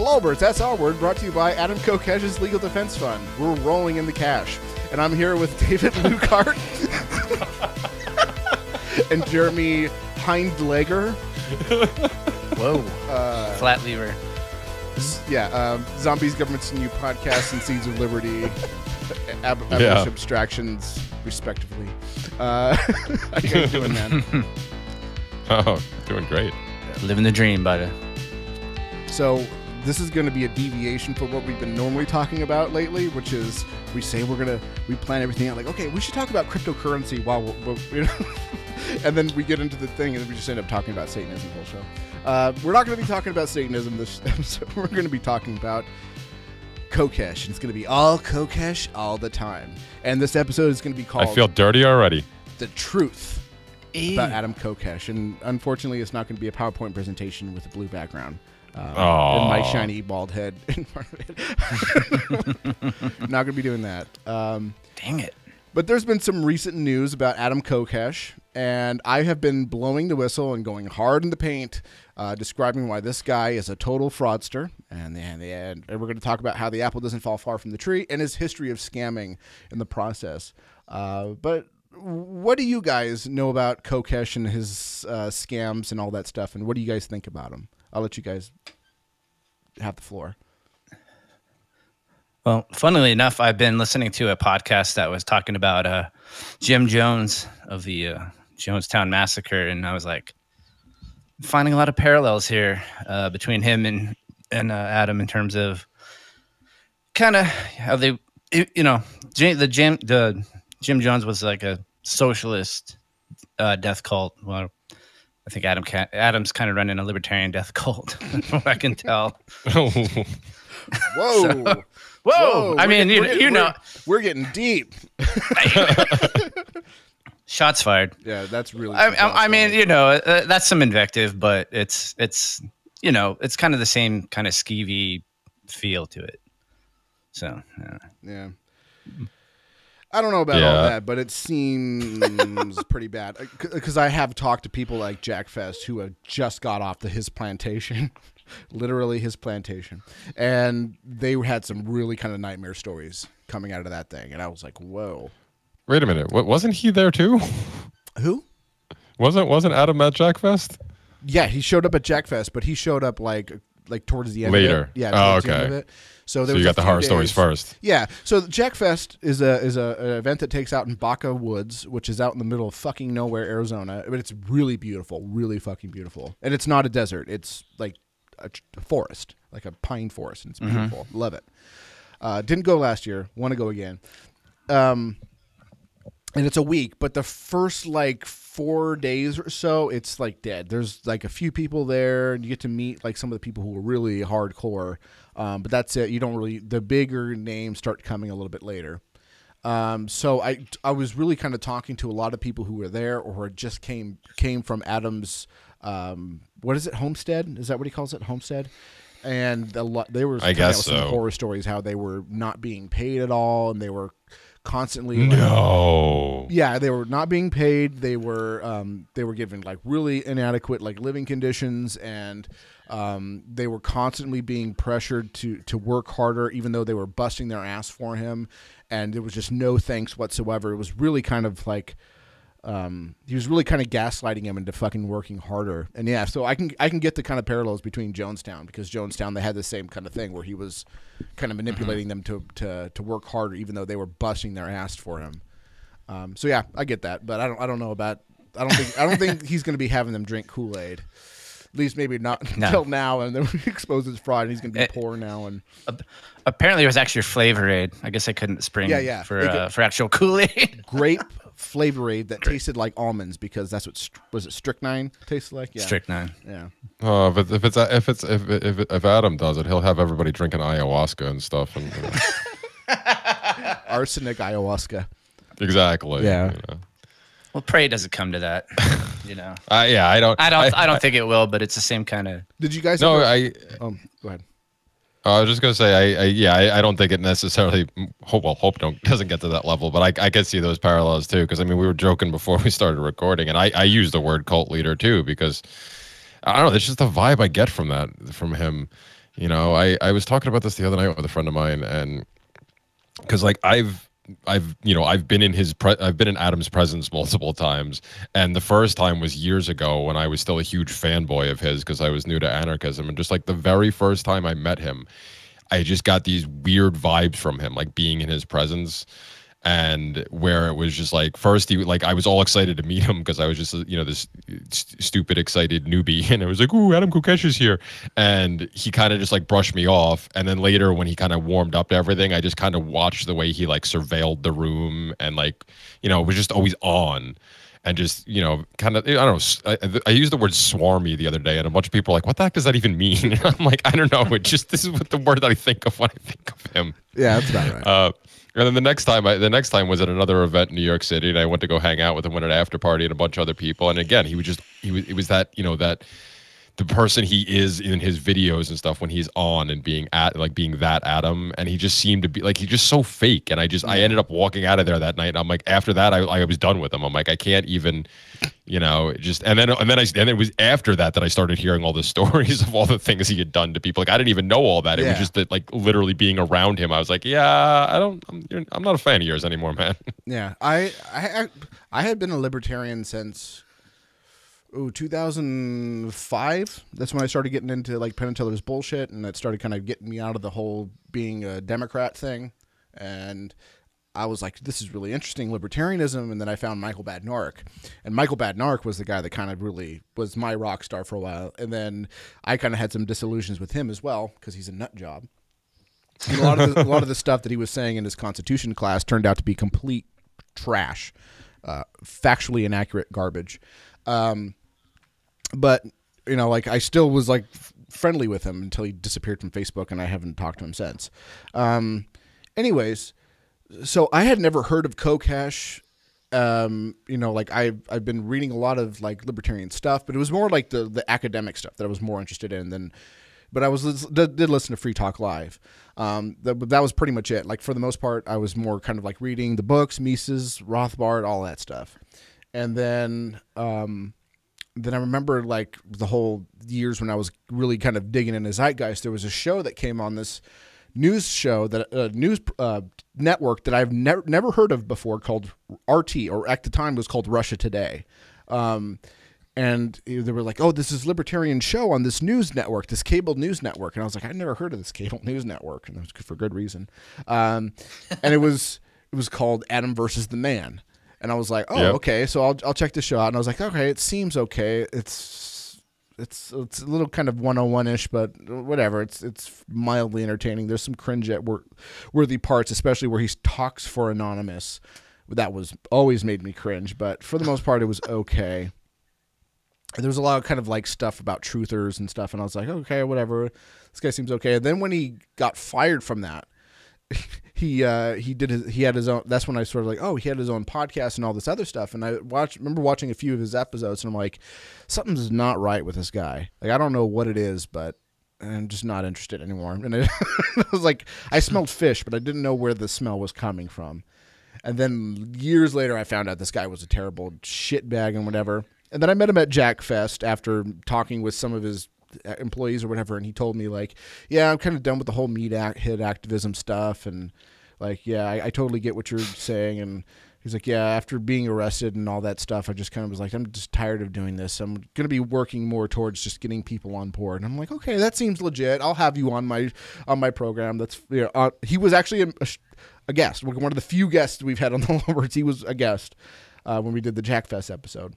Lolberts, that's our word, brought to you by Adam Kokesh's Legal Defense Fund. We're rolling in the cash. And I'm here with David Lukeheart and Jeremy Hind-legger. Whoa. Flat lever. Zombies, Government's New Podcast, and Seeds of Liberty. Abolitionist Abstractions, respectively. How you guys doing, man? Oh, doing great. Living the dream, buddy. So this is going to be a deviation from what we've been normally talking about lately, which is we plan everything out like, okay, we should talk about cryptocurrency while we're and then we get into the thing and we just end up talking about Satanism the whole show. We're not going to be talking about Satanism this episode. We're going to be talking about Kokesh. It's going to be all Kokesh all the time. And this episode is going to be called... I feel dirty already. The Truth about Adam Kokesh. And unfortunately, it's not going to be a PowerPoint presentation with a blue background. And my shiny bald head in front of it. Not going to be doing that. Dang it. But there's been some recent news about Adam Kokesh, and I have been blowing the whistle and going hard in the paint, describing why this guy is a total fraudster. And we're going to talk about how the apple doesn't fall far from the tree and his history of scamming in the process. But what do you guys know about Kokesh and his scams and all that stuff, and what do you guys think about him? I'll let you guys have the floor. Well, funnily enough, I've been listening to a podcast that was talking about Jim Jones of the Jonestown Massacre, and I was like, finding a lot of parallels here between him and Adam in terms of kind of how they, Jim Jones was like a socialist death cult. Well, I think Adam's kind of running a libertarian death cult, from what I can tell. Whoa. Whoa. I mean, we're getting deep. Shots fired. Yeah, that's really. I mean, that's some invective, but it's kind of the same kind of skeevy feel to it. So, yeah. I don't know about all that, but it seems pretty bad. Because I have talked to people like Jack Fest who have just got off his plantation, literally his plantation, and they had some really kind of nightmare stories coming out of that thing, and I was like, "Whoa!" Wait a minute, wasn't he there too? Who? Wasn't Adam at Jack Fest? Yeah, he showed up at Jack Fest, but he showed up like towards the end. Later. Of it. Yeah. Oh, towards the end of okay. it. So you got the horror stories first. Yeah. So Jack Fest is an event that takes out in Baca Woods, which is out in the middle of fucking nowhere, Arizona. But it's really beautiful, really fucking beautiful. And it's not a desert. It's like a forest, like a pine forest. And it's beautiful. Mm-hmm. Love it. Didn't go last year. Want to go again. And it's a week, but the first like 4 days or so, it's like dead. There's like a few people there, and you get to meet like some of the people who are really hardcore. But that's it. You don't really. The bigger names start coming a little bit later. So I was really kind of talking to a lot of people who were there or had just came from Adam's. What is it? Homestead? Is that what he calls it? Homestead. And they were. I guess so. Some horror stories how they were not being paid at all, and they were constantly they were not being paid. They were given like really inadequate like living conditions, and they were constantly being pressured to work harder, even though they were busting their ass for him, and there was just no thanks whatsoever. It was really kind of like he was really kind of gaslighting him into fucking working harder. And yeah, so I can get the kind of parallels between Jonestown, because Jonestown, they had the same kind of thing where he was kind of manipulating them to work harder, even though they were busting their ass for him. So yeah, I get that, but I don't know about. I don't think he's going to be having them drink Kool-Aid. At least maybe not until now, and then we expose his fraud, and he's going to be poor now. And apparently, it was actually Flavor Aid. I guess I couldn't spring for actual Kool-Aid. Grape Flavor Aid that tasted like almonds, because that's what was it Strychnine tasted like. Yeah, Strychnine. Yeah. Oh, but if Adam does it, he'll have everybody drinking ayahuasca and stuff, and arsenic ayahuasca. Exactly. Yeah. Well, pray it doesn't come to that. I don't think it will, but it's the same kind of. Did you guys? No, go ahead. I was just gonna say, I don't think it necessarily doesn't get to that level, but I could see those parallels too. Because I mean, we were joking before we started recording, and I use the word cult leader too, because I don't know, it's just the vibe I get from him. You know, I was talking about this the other night with a friend of mine, and because like I've been in I've been in Adam's presence multiple times, and the first time was years ago when I was still a huge fanboy of his because I was new to anarchism, and just like the very first time I met him, I just got these weird vibes from him, like being in his presence. And where it was just like, first he like, I was all excited to meet him because I was just, you know, this stupid excited newbie, and it was like, ooh, Adam Kokesh is here, and he kind of just like brushed me off. And then later when he kind of warmed up to everything, I just kind of watched the way he like surveilled the room, and like, you know, was just always on. And just, you know, kind of, I don't know, I used the word swarmy the other day, and a bunch of people are like, what the heck does that even mean? And I'm like, I don't know. It just, this is what the word that I think of when I think of him. Yeah, that's about right. And then the next time was at another event in New York City, and I went to go hang out with him at an after party and a bunch of other people. And again, it was that, you know, that the person he is in his videos and stuff when he's on and being that Adam, and he just seemed to be like, he's just so fake. And I ended up walking out of there that night, and I'm like, after that, I was done with him. I'm like, I can't even, you know, just, and then it was after that I started hearing all the stories of all the things he had done to people. Like, I didn't even know all that. It was just that, like, literally being around him, I was like, yeah, I'm not a fan of yours anymore, man. Yeah, I had been a libertarian since 2005. That's when I started getting into like Penn and Teller's bullshit, and that started kind of getting me out of the whole being a Democrat thing. And I was like, this is really interesting, libertarianism. And then I found Michael Badnarik, and Michael Badnarik was the guy that kind of really was my rock star for a while. And then I kind of had some disillusions with him as well, because he's a nut job. And a lot of the stuff that he was saying in his Constitution class turned out to be complete trash, factually inaccurate garbage. But, you know, like, I still was like friendly with him until he disappeared from Facebook, and I haven't talked to him since. Anyways, so I had never heard of Kokesh. You know, like, I've been reading a lot of like libertarian stuff, but it was more like the academic stuff that I was more interested in than. But I did listen to Free Talk Live. That was pretty much it. Like, for the most part, I was more kind of like reading the books, Mises, Rothbard, all that stuff. And then I remember, like, the whole years when I was really kind of digging in the zeitgeist, there was a show that came on, this news show, that news network that I've never heard of before, called RT, or at the time was called Russia Today. And they were like, oh, this is libertarian show on this news network, this cable news network. And I was like, I'd never heard of this cable news network. And it was for good reason. And it was called Adam versus the Man. And I was like, oh, okay, so I'll check the show out. And I was like, okay, it seems okay. It's a little kind of 101-ish, but whatever. It's mildly entertaining. There's some cringe at worthy parts, especially where he talks for Anonymous. That was always made me cringe, but for the most part, it was okay. There was a lot of kind of like stuff about truthers and stuff, and I was like, okay, whatever. This guy seems okay. And then when he got fired from that, he had his own. That's when I sort of like, oh, he had his own podcast and all this other stuff. And I remember watching a few of his episodes, and I'm like, something's not right with this guy. Like, I don't know what it is, but I'm just not interested anymore. And I was like, I smelled fish, but I didn't know where the smell was coming from. And then years later, I found out this guy was a terrible shitbag and whatever. And then I met him at Jack Fest after talking with some of his employees or whatever, and he told me, like, yeah, I'm kind of done with the whole hit activism stuff, and like, yeah, I totally get what you're saying. And he's like, yeah, after being arrested and all that stuff, I just kind of was like, I'm just tired of doing this. I'm going to be working more towards just getting people on board. And I'm like, okay, that seems legit. I'll have you on my program. That's, you know, he was actually a guest, one of the few guests we've had on the Lolberts. He was a guest when we did the Jack Fest episode.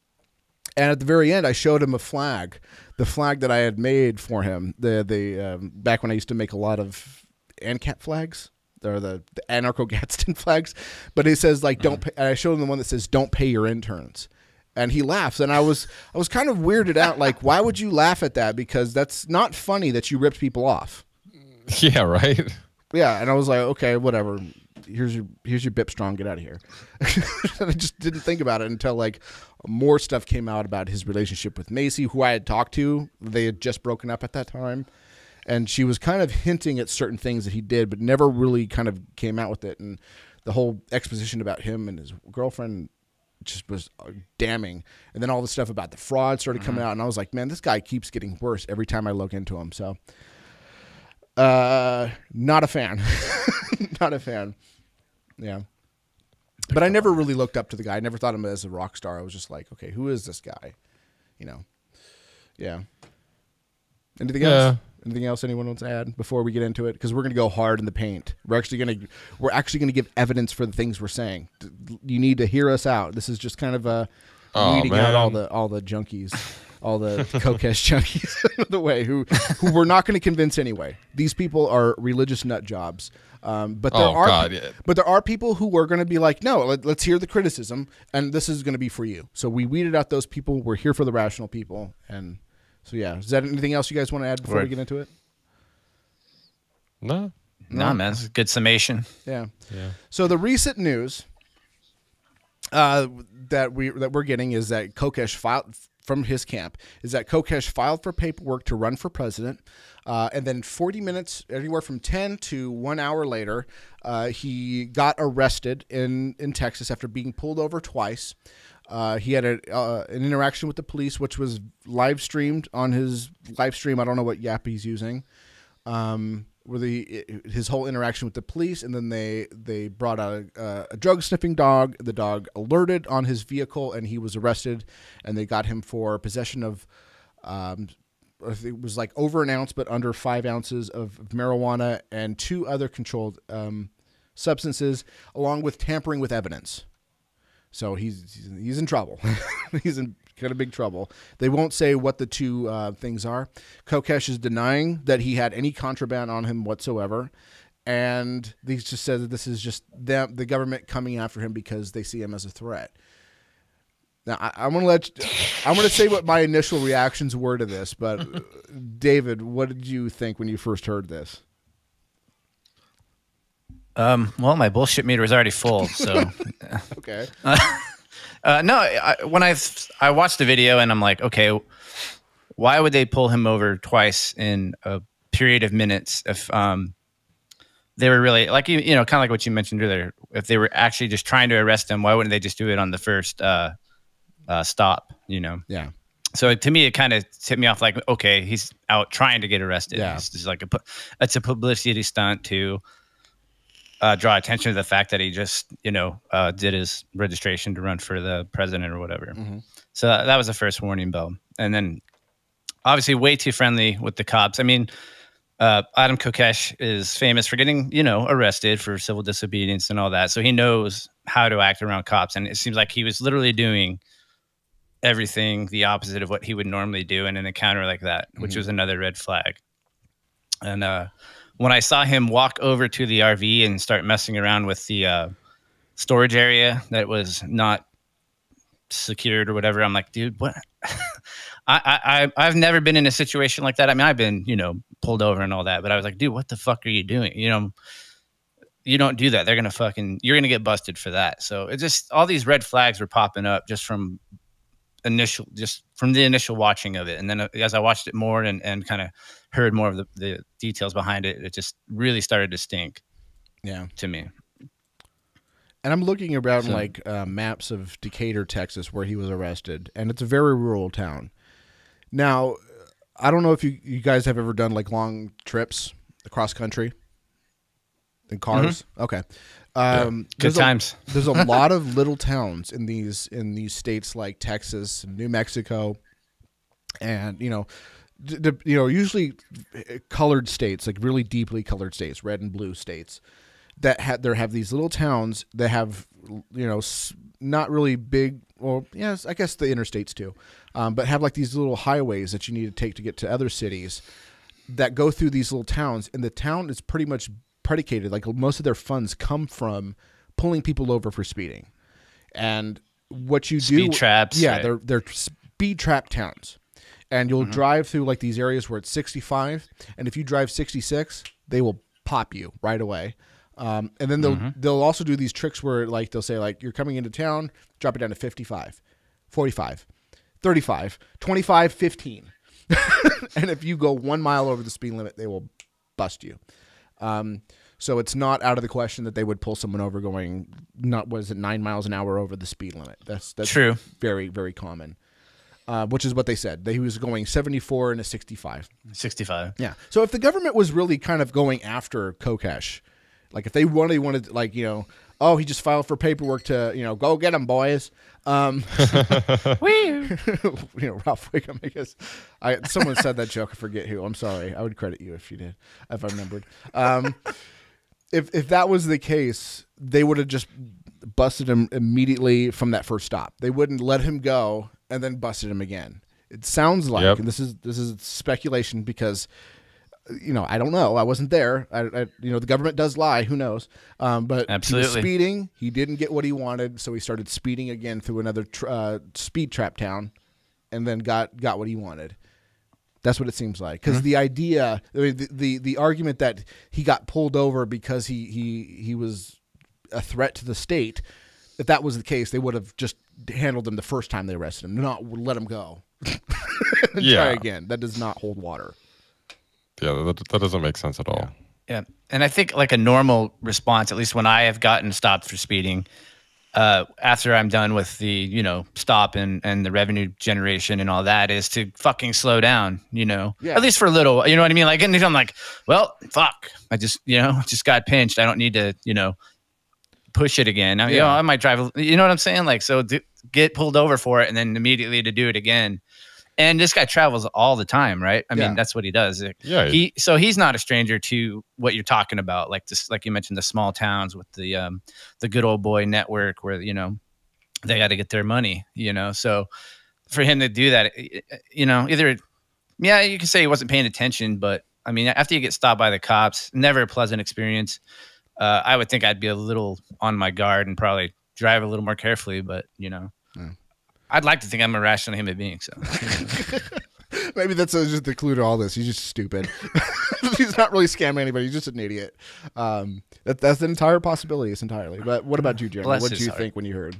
And at the very end, I showed him the flag that I had made for him. Back when I used to make a lot of ANCAP flags, or the anarcho-Gadsden flags. But it says, like, don't pay. And I showed him the one that says, don't pay your interns. And he laughs. And I was kind of weirded out. Like, why would you laugh at that? Because that's not funny that you ripped people off. Yeah, right. Yeah. And I was like, okay, whatever. Here's your Bip Strong, get out of here. And I just didn't think about it until like more stuff came out about his relationship with Macy, who I had talked to. They had just broken up at that time, and she was kind of hinting at certain things that he did, but never really kind of came out with it. And the whole exposition about him and his girlfriend just was damning. And then all the stuff about the fraud started coming out, and I was like, man, this guy keeps getting worse every time I look into him. So Not a fan. Not a fan. Yeah. But I never really looked up to the guy. I never thought of him as a rock star. I was just like, okay, who is this guy? You know. Yeah. Anything else? Anything else anyone wants to add before we get into it? Because we're going to go hard in the paint. We're actually going to give evidence for the things we're saying. You need to hear us out. This is just kind of weeding out all the junkies, all the Kokesh junkies the way who we're not going to convince anyway. These people are religious nut jobs. But there are people who are going to be like, no, let's hear the criticism, and this is going to be for you. So we weeded out those people. We're here for the rational people, and so yeah. Is that anything else you guys want to add before we get into it? No, man. It's a good summation. Yeah. So the recent news that we're getting is that Kokesh filed from his camp is that Kokesh filed for paperwork to run for president. And then 40 minutes, anywhere from 10 to 1 hour later, he got arrested in Texas after being pulled over twice. He had an interaction with the police, which was live streamed on his live stream. I don't know what yap he's using. His whole interaction with the police, and then they brought out a drug sniffing dog. The dog alerted on his vehicle, and he was arrested. And they got him for possession of, it was like over an ounce, but under 5 ounces of marijuana and 2 other controlled substances, along with tampering with evidence. So he's in trouble. He's in kind of big trouble. They won't say what the 2 things are. Kokesh is denying that he had any contraband on him whatsoever, and he just said that this is just the government coming after him because they see him as a threat. Now I'm gonna say what my initial reactions were to this, but David, what did you think when you first heard this? Well, my bullshit meter was already full, so okay. No, when I watched the video and I'm like, okay, why would they pull him over twice in a period of minutes if they were really like kind of like what you mentioned earlier? If they were actually just trying to arrest him, why wouldn't they just do it on the first stop? Yeah. So to me, it kind of tipped me off. Like, okay, he's out trying to get arrested. Yeah. It's just like it's a publicity stunt to draw attention to the fact that he just, did his registration to run for the president or whatever. Mm-hmm. So that was the first warning bell. And then obviously way too friendly with the cops. I mean, Adam Kokesh is famous for getting, arrested for civil disobedience and all that. So he knows how to act around cops. And it seems like he was literally doing everything the opposite of what he would normally do in an encounter like that, which was another red flag. And, when I saw him walk over to the RV and start messing around with the storage area that was not secured or whatever, I'm like, dude, what? I've never been in a situation like that. I mean, I've been, pulled over and all that, but I was like, dude, what the fuck are you doing? You don't do that. You're going to get busted for that. So it just, all these red flags were popping up just from the initial watching of it. And then as I watched it more and kind of heard more of the details behind it, it just really started to stink. Yeah. To me. And I'm looking around maps of Decatur, Texas, where he was arrested, and it's a very rural town. Now, I don't know if you guys have ever done like long trips across country in cars. Mm-hmm. Okay. Good times. There's a lot of little towns in these states like Texas and New Mexico, and usually colored states, like really deeply colored states, red and blue states, that have these little towns that have not really big. Well, yes, I guess the interstates too, but have like these little highways that you need to take to get to other cities that go through these little towns, and the town is pretty much predicated, like most of their funds come from pulling people over for speeding. And what you do, speed traps, yeah, right. they're speed trap towns, and you'll drive through like these areas where it's 65, and if you drive 66, they will pop you right away. And then they'll also do these tricks where like they'll say like, you're coming into town, drop it down to 55, 45, 35, 25, 15. And if you go 1 mile over the speed limit, they will bust you. So it's not out of the question that they would pull someone over going 9 miles an hour over the speed limit. That's true. Very, very common. which is what they said. He was going 74 and a 65. 65. Yeah. So if the government was really kind of going after Kokesh, like if they really wanted, like, you know, oh, he just filed for paperwork to, you know, go get him, boys. You know, Ralph Wiggum, I guess. Someone said that joke. I forget who. I'm sorry. I would credit you if you did, if I remembered. If that was the case, they would have just busted him immediately from that first stop. They wouldn't let him go and then busted him again. It sounds like, and this is speculation because, you know, I don't know. I wasn't there. You know, the government does lie. Who knows? But absolutely. He was speeding. He didn't get what he wanted, so he started speeding again through another speed trap town, and then got what he wanted. That's what it seems like. Because the idea, I mean, the argument that he got pulled over because he was a threat to the state, if that was the case, they would have just handled him the first time they arrested him, not let him go. Try again. That does not hold water. Yeah, that doesn't make sense at all. Yeah. And I think like a normal response, at least when I have gotten stopped for speeding, after I'm done with the, you know, stop and the revenue generation and all that, is to fucking slow down, you know, at least for a little, you know what I mean? Like, and I'm like, well, fuck, I just, you know, just got pinched. I don't need to, you know, push it again. You know, I might drive, you know what I'm saying? Like, so get pulled over for it and then immediately to do it again. And this guy travels all the time, right? I mean, that's what he does. So he's not a stranger to what you're talking about, like this, like you mentioned, the small towns with the good old boy network, where, you know, they got to get their money, you know. So for him to do that, you know, either, you can say he wasn't paying attention, but I mean, after you get stopped by the cops, never a pleasant experience. I would think I'd be a little on my guard and probably drive a little more carefully, but, you know. I'd like to think I'm a rational human being. So maybe that's just the clue to all this. He's just stupid. He's not really scamming anybody. He's just an idiot. That's an entire possibility. It's entirely. But what about you, Jeremy? What did you think when you heard?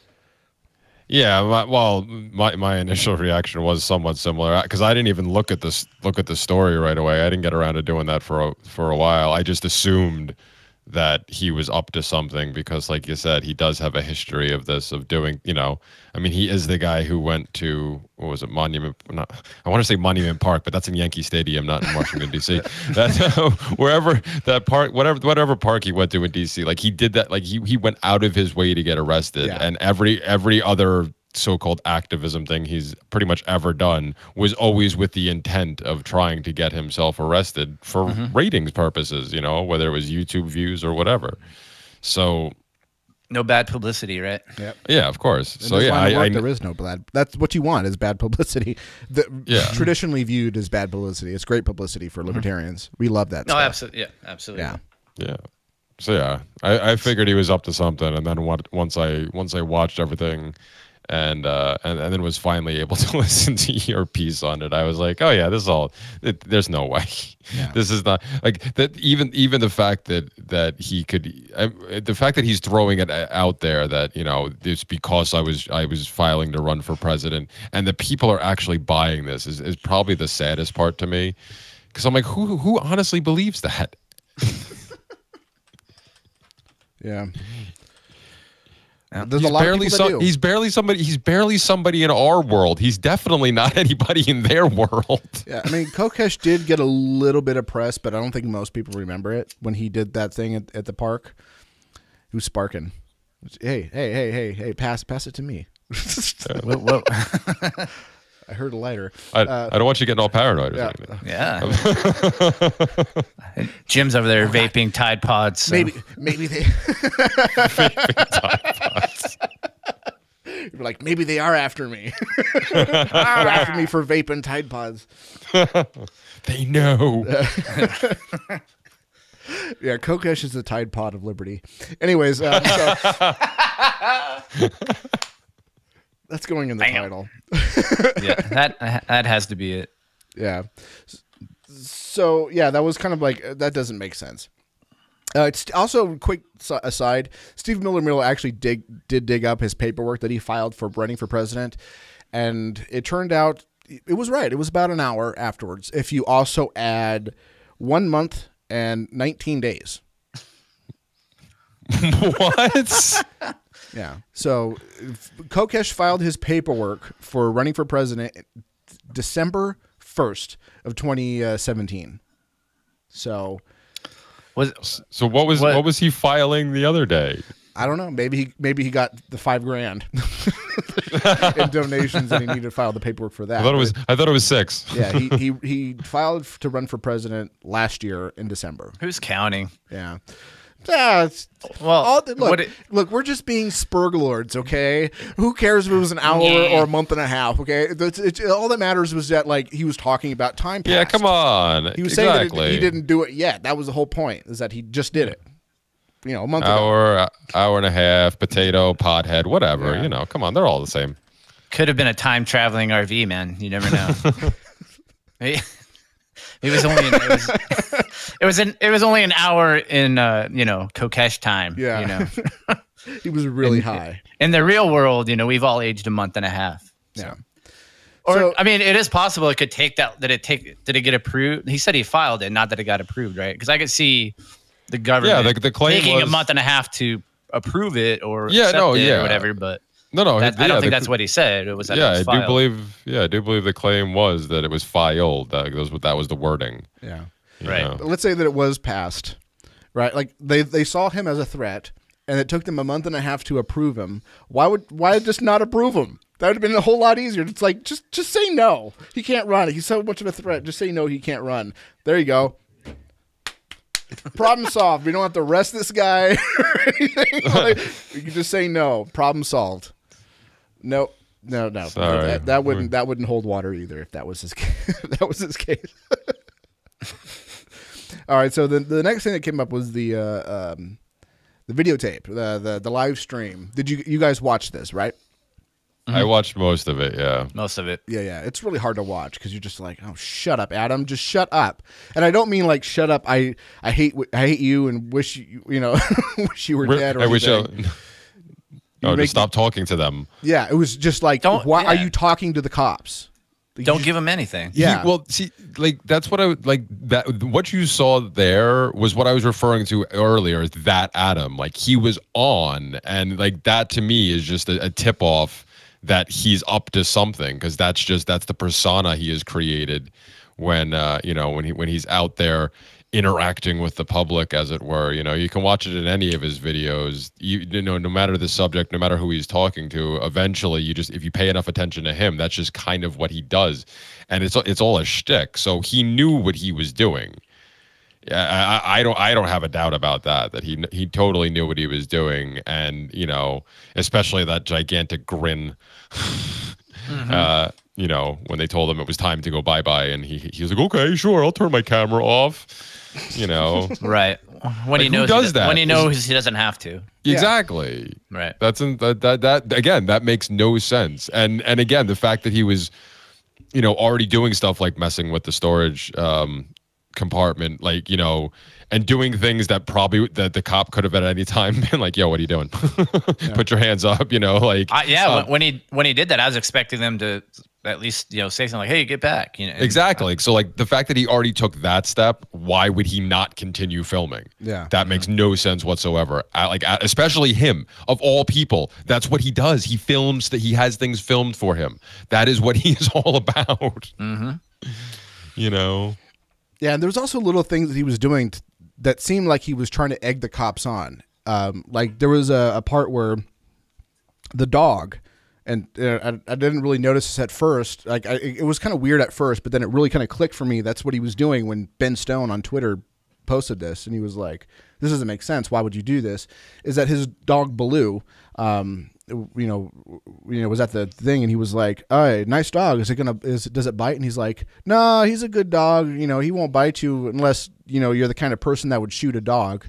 Yeah, my initial reaction was somewhat similar, because I didn't even look at the story right away. I didn't get around to doing that for a while. I just assumed that he was up to something because, like you said, he does have a history of this, of doing, you know, I mean, he is the guy who went to, what was it, I want to say Monument Park, but that's in Yankee Stadium, not in Washington, D.C. That's wherever that park, whatever park he went to in D.C., like he did that, like he went out of his way to get arrested, and every other so-called activism thing he's pretty much ever done was always with the intent of trying to get himself arrested for ratings purposes, you know, whether it was YouTube views or whatever. So no bad publicity, right? Yep. Yeah, of course. So there is no bad. That's what you want, is bad publicity. Traditionally viewed as bad publicity. It's great publicity for libertarians. We love that. No, absolutely. Yeah, absolutely. Yeah. So yeah, I figured he was up to something, and then once I watched everything, and then was finally able to listen to your piece on it, I was like, oh yeah, this is all. There's no way. Yeah. This is not like that. Even the fact that he could, the fact that he's throwing it out there that, you know, it's because I was filing to run for president, and the people are actually buying this is probably the saddest part to me, because I'm like, who honestly believes that? Yeah. There's a lot of people that do. He's barely somebody in our world. He's definitely not anybody in their world. Yeah, I mean, Kokesh did get a little bit of press, but I don't think most people remember it when he did that thing at the park. He was sparking. Hey, pass it to me. Whoa. I heard a lighter. I don't want you getting all paranoid. Yeah. Jim's over there vaping Tide Pods. So. Maybe they vaping Tide Pods. You're like, maybe they are after me. They're after me for vaping Tide Pods. They know. Yeah, Kokesh is the Tide Pod of liberty. Anyways, that's going in the title. Yeah, that has to be it. Yeah. So yeah, that was kind of like, that doesn't make sense. It's also, quick aside, Steve Miller actually did dig up his paperwork that he filed for running for president, and it turned out it was right. It was about an hour afterwards. If you also add 1 month and 19 days. What? Yeah. So Kokesh filed his paperwork for running for president December 1st of 2017. So what was he filing the other day? I don't know. Maybe he got the $5,000 in donations, and he needed to file the paperwork for that. I thought it was 6. Yeah, he filed to run for president last year in December. Who's counting? Yeah. Yeah, well, look, we're just being spurglords, okay? Who cares if it was an hour or a month and a half, okay? All that matters was that, like, he was talking about time passed. Yeah, come on. He was saying that he didn't do it yet. That was the whole point, is that he just did it. You know, a month ago. Hour and a half, potato, pothead, whatever. Yeah. You know, come on, they're all the same. Could have been a time traveling RV, man. You never know. It was only it was only an hour in Kokesh time. Yeah. You know. He was really high. In the real world, you know, we've all aged a month and a half. So. Yeah. Or I mean, it is possible it could take that. Did it get approved? He said he filed it, not that it got approved, right? Because I could see the government the claim taking was a month and a half to approve it or or whatever, but. No. I don't think that's what he said. It was that it was filed. I do believe the claim was that it was filed. That was the wording. Yeah. Right. But let's say that it was passed, right? Like they saw him as a threat, and it took them a month and a half to approve him. Why just not approve him? That would have been a whole lot easier. It's like just say no. He can't run. He's so much of a threat. Just say no. He can't run. There you go. Problem solved. We don't have to arrest this guy or anything. You can just say no. Problem solved. No. Sorry. That wouldn't hold water either if that was his that was his case. All right. So the next thing that came up was the videotape, the live stream. Did you guys watch this? Right. I watched most of it. Yeah. Most of it. Yeah. It's really hard to watch because you're just like, oh, shut up, Adam. Just shut up. And I don't mean like shut up. I hate you and wish wish you were dead. Or I wish. Just stop talking to them. Yeah, it was just like, why are you talking to the cops? Like, don't give them anything. Yeah. Well, see, like that's what I would like. That what you saw there was what I was referring to earlier. Is that Adam? Like he was on, and like that to me is just a tip off that he's up to something, because that's the persona he has created when when he's out there interacting with the public, as it were. You can watch it in any of his videos. No matter the subject, no matter who he's talking to, eventually if you pay enough attention to him, that's just kind of what he does, and it's all a shtick. So he knew what he was doing. Yeah, I don't have a doubt about that he totally knew what he was doing, and especially that gigantic grin. When they told him it was time to go bye-bye, and he was like, okay, sure, I'll turn my camera off. Right. When he knows when he knows he doesn't have to. Exactly. Right. That again, that makes no sense. And again, the fact that he was, already doing stuff like messing with the storage compartment, and doing things that probably that the cop could have at any time been like, yo, what are you doing? Put your hands up, when he did that, I was expecting them to at least say something like, hey, get back. Exactly. So like the fact that he already took that step, why would he not continue filming? Yeah. That makes no sense whatsoever. Especially him, of all people. That's what he does. He films, that he has things filmed for him. That is what he is all about. Mm-hmm. Yeah, and there was also little things that he was doing that seemed like he was trying to egg the cops on. Like there was a part where the dog, and I didn't really notice this at first. Like it was kind of weird at first, but then it really kind of clicked for me. That's what he was doing when Ben Stone on Twitter posted this, and he was like, "This doesn't make sense. Why would you do this?" Is that his dog Baloo? Was at the thing, and he was like, "Oh, nice dog. Does it bite?" And he's like, "No, he's a good dog. He won't bite you unless you're the kind of person that would shoot a dog."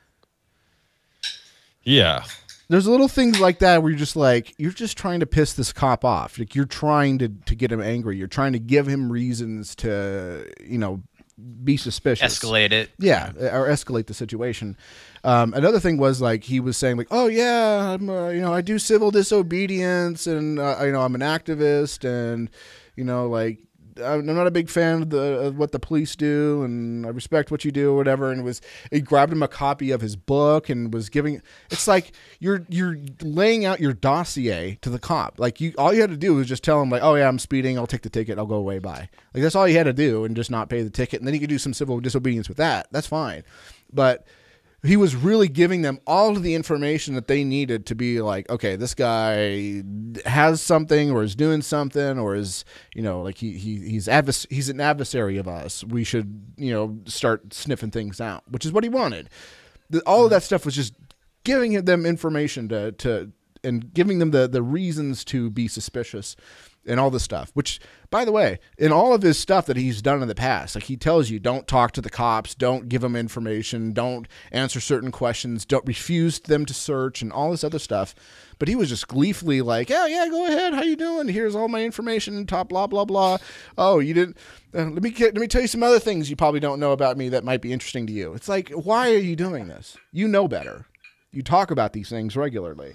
Yeah. There's little things like that where you're just trying to piss this cop off. Like you're trying to get him angry. You're trying to give him reasons to, be suspicious. Escalate it. Yeah, or escalate the situation. Another thing was like he was saying like, "Oh yeah, I'm I do civil disobedience, and I'm an activist, and like not a big fan of what the police do, and I respect what you do or whatever. And he grabbed him a copy of his book and was giving. It's like you're laying out your dossier to the cop. Like all you had to do was just tell him like, oh yeah, I'm speeding. I'll take the ticket. I'll go away. Bye. Like that's all you had to do, and just not pay the ticket. And then you could do some civil disobedience with that. That's fine. But he was really giving them all of the information that they needed to be like, okay, this guy has something or is doing something or is, like he's an adversary of us. We should, start sniffing things out, which is what he wanted. All of that stuff was just giving them information to and giving them the reasons to be suspicious and all this stuff, which, by the way, in all of his stuff that he's done in the past, like he tells you, don't talk to the cops, don't give them information, don't answer certain questions, don't refuse them to search and all this other stuff. But he was just gleefully like, yeah, go ahead. How you doing? Here's all my information, top, blah, blah, blah. Oh, you didn't. Let me tell you some other things you probably don't know about me that might be interesting to you. It's like, why are you doing this? You know better. You talk about these things regularly.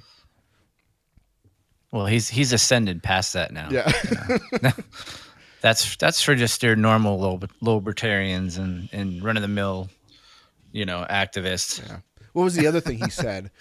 Well, he's ascended past that now. Yeah. That's for just your normal libertarians and run of the mill, activists. Yeah. What was the other thing he said?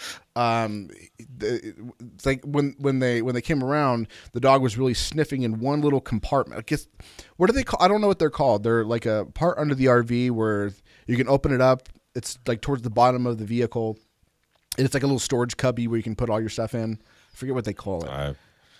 It's like when they came around, the dog was really sniffing in one little compartment. I guess, what do they call? I don't know what they're called. They're like a part under the RV where you can open it up. It's like towards the bottom of the vehicle. And it's like a little storage cubby where you can put all your stuff in. I forget what they call it.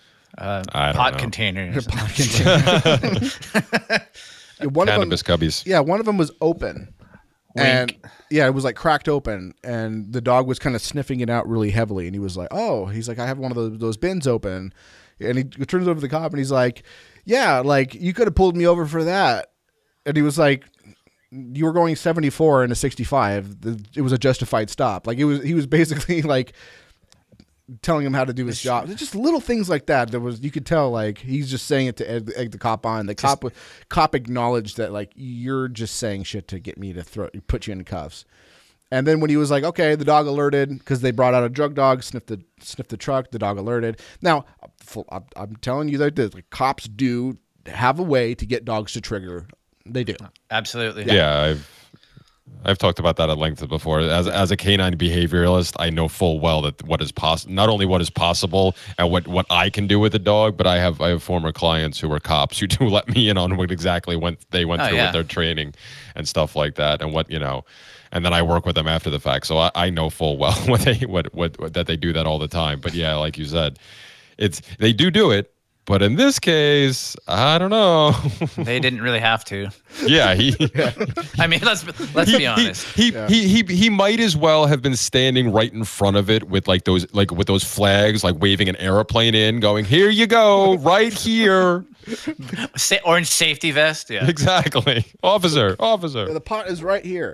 Pot containers. Pot containers. Cannabis cubbies. Yeah, one of them was open. Wink. And yeah, it was like cracked open, and the dog was kind of sniffing it out really heavily. And he was like, "Oh," he's like, "I have one of those bins open." And he turns over to the cop, and he's like, "Yeah, like you could have pulled me over for that." And he was like, "You were going 74 in a 65. It was a justified stop." Like he was basically like telling him how to do his job. It's just little things like that. You could tell like he's just saying it to egg the cop on. The cop acknowledged that like you're just saying shit to get me to put you in cuffs. And then when he was like, okay, the dog alerted because they brought out a drug dog, sniffed the truck. The dog alerted. Now I'm telling you that the cops do have a way to get dogs to trigger. They do. Absolutely. Yeah, I've talked about that at length before. As a canine behavioralist, I know full well that what is possible, not only what is possible and what I can do with a dog, but I have former clients who are cops who do let me in on what exactly they went through with their training and stuff like that, and and then I work with them after the fact. So I know full well that they do that all the time. But yeah, like you said, they do it. But in this case, I don't know. They didn't really have to. Yeah, I mean, let's be honest. He might as well have been standing right in front of it with with those flags, like waving an airplane in, going, "Here you go, right here." Orange safety vest. Yeah, exactly. Officer. The pot is right here.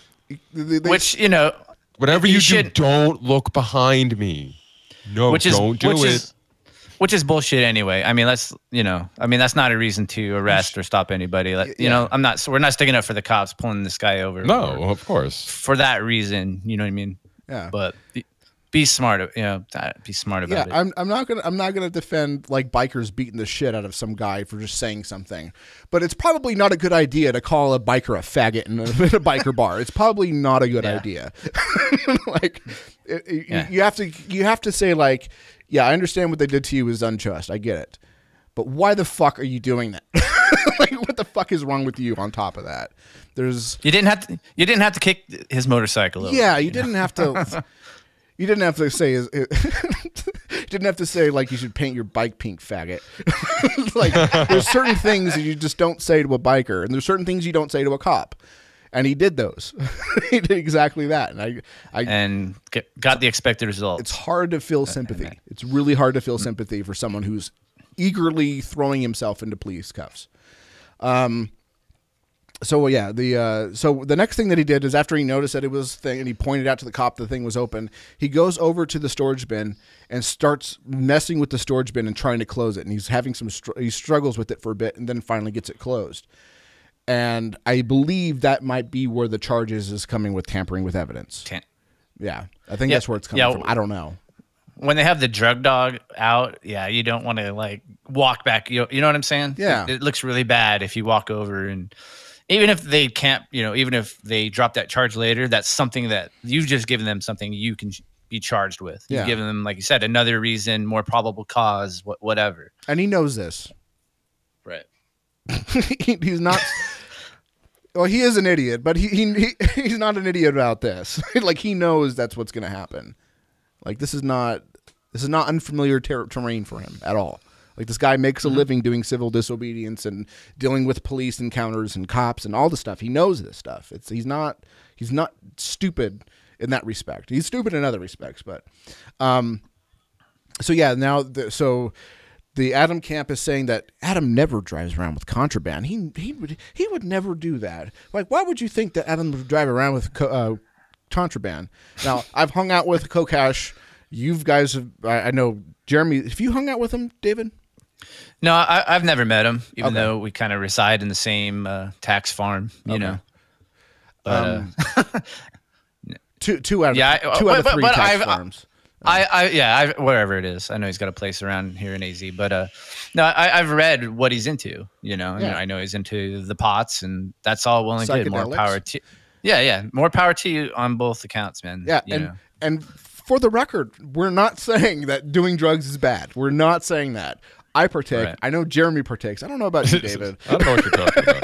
Which whatever you do, don't look behind me. No, don't do it. Which is bullshit anyway. I mean, that's not a reason to arrest or stop anybody. We're not sticking up for the cops pulling this guy over. No, of course. For that reason, you know what I mean? Yeah. But be smart, be smart about it. I'm not gonna defend like bikers beating the shit out of some guy for just saying something. But it's probably not a good idea to call a biker a faggot in a biker bar. It's probably not a good idea. You have to say like, yeah, I understand what they did to you is unjust. I get it. But why the fuck are you doing that? Like, what the fuck is wrong with you on top of that? You didn't have to kick his motorcycle over. Yeah, you didn't have to you didn't have to say you didn't have to say like you should paint your bike pink, faggot. Like there's certain things that you just don't say to a biker, and there's certain things you don't say to a cop. And he did those. He did exactly that. And got the expected result. It's hard to feel sympathy. It's really hard to feel sympathy for someone who's eagerly throwing himself into police cuffs. So the next thing that he did is after he noticed that it was thing and he pointed out to the cop the thing was open, he goes over to the storage bin and starts messing with the storage bin and trying to close it. And he's having he struggles with it for a bit and then finally gets it closed. And I believe that might be where the charges is coming with tampering with evidence. Yeah, I think that's where it's coming from. I don't know. when they have the drug dog out, yeah, you don't want to like walk back. You know what I'm saying? Yeah. It looks really bad if you walk over, and even if they can't, even if they drop that charge later, that's something that you've just given them something you can be charged with. You've given them, like you said, another reason, more probable cause, whatever. And he knows this. Right. He's not. Well, he is an idiot, but he's not an idiot about this. Like, he knows that's what's going to happen. Like, this is not unfamiliar terrain for him at all. Like, this guy makes a living doing civil disobedience and dealing with police encounters and cops and all the stuff. He knows this stuff. He's not stupid in that respect. He's stupid in other respects, but so yeah. Now, the Adam camp is saying that Adam never drives around with contraband. He would never do that. Like, why would you think that Adam would drive around with contraband? Now, I've hung out with Kokesh. You guys have, I know Jeremy. Have you hung out with him, David? No, I've never met him, even though we kind of reside in the same tax farm, you know. But two out of three tax farms. Wherever it is. I know he's got a place around here in AZ, but no, I've read what he's into, I know he's into the pots, and that's all well and good. More power to, more power to you on both accounts, man. Yeah, and for the record, we're not saying that doing drugs is bad. We're not saying that. I partake. Right. I know Jeremy partakes. I don't know about you, David. I don't know what you're talking about.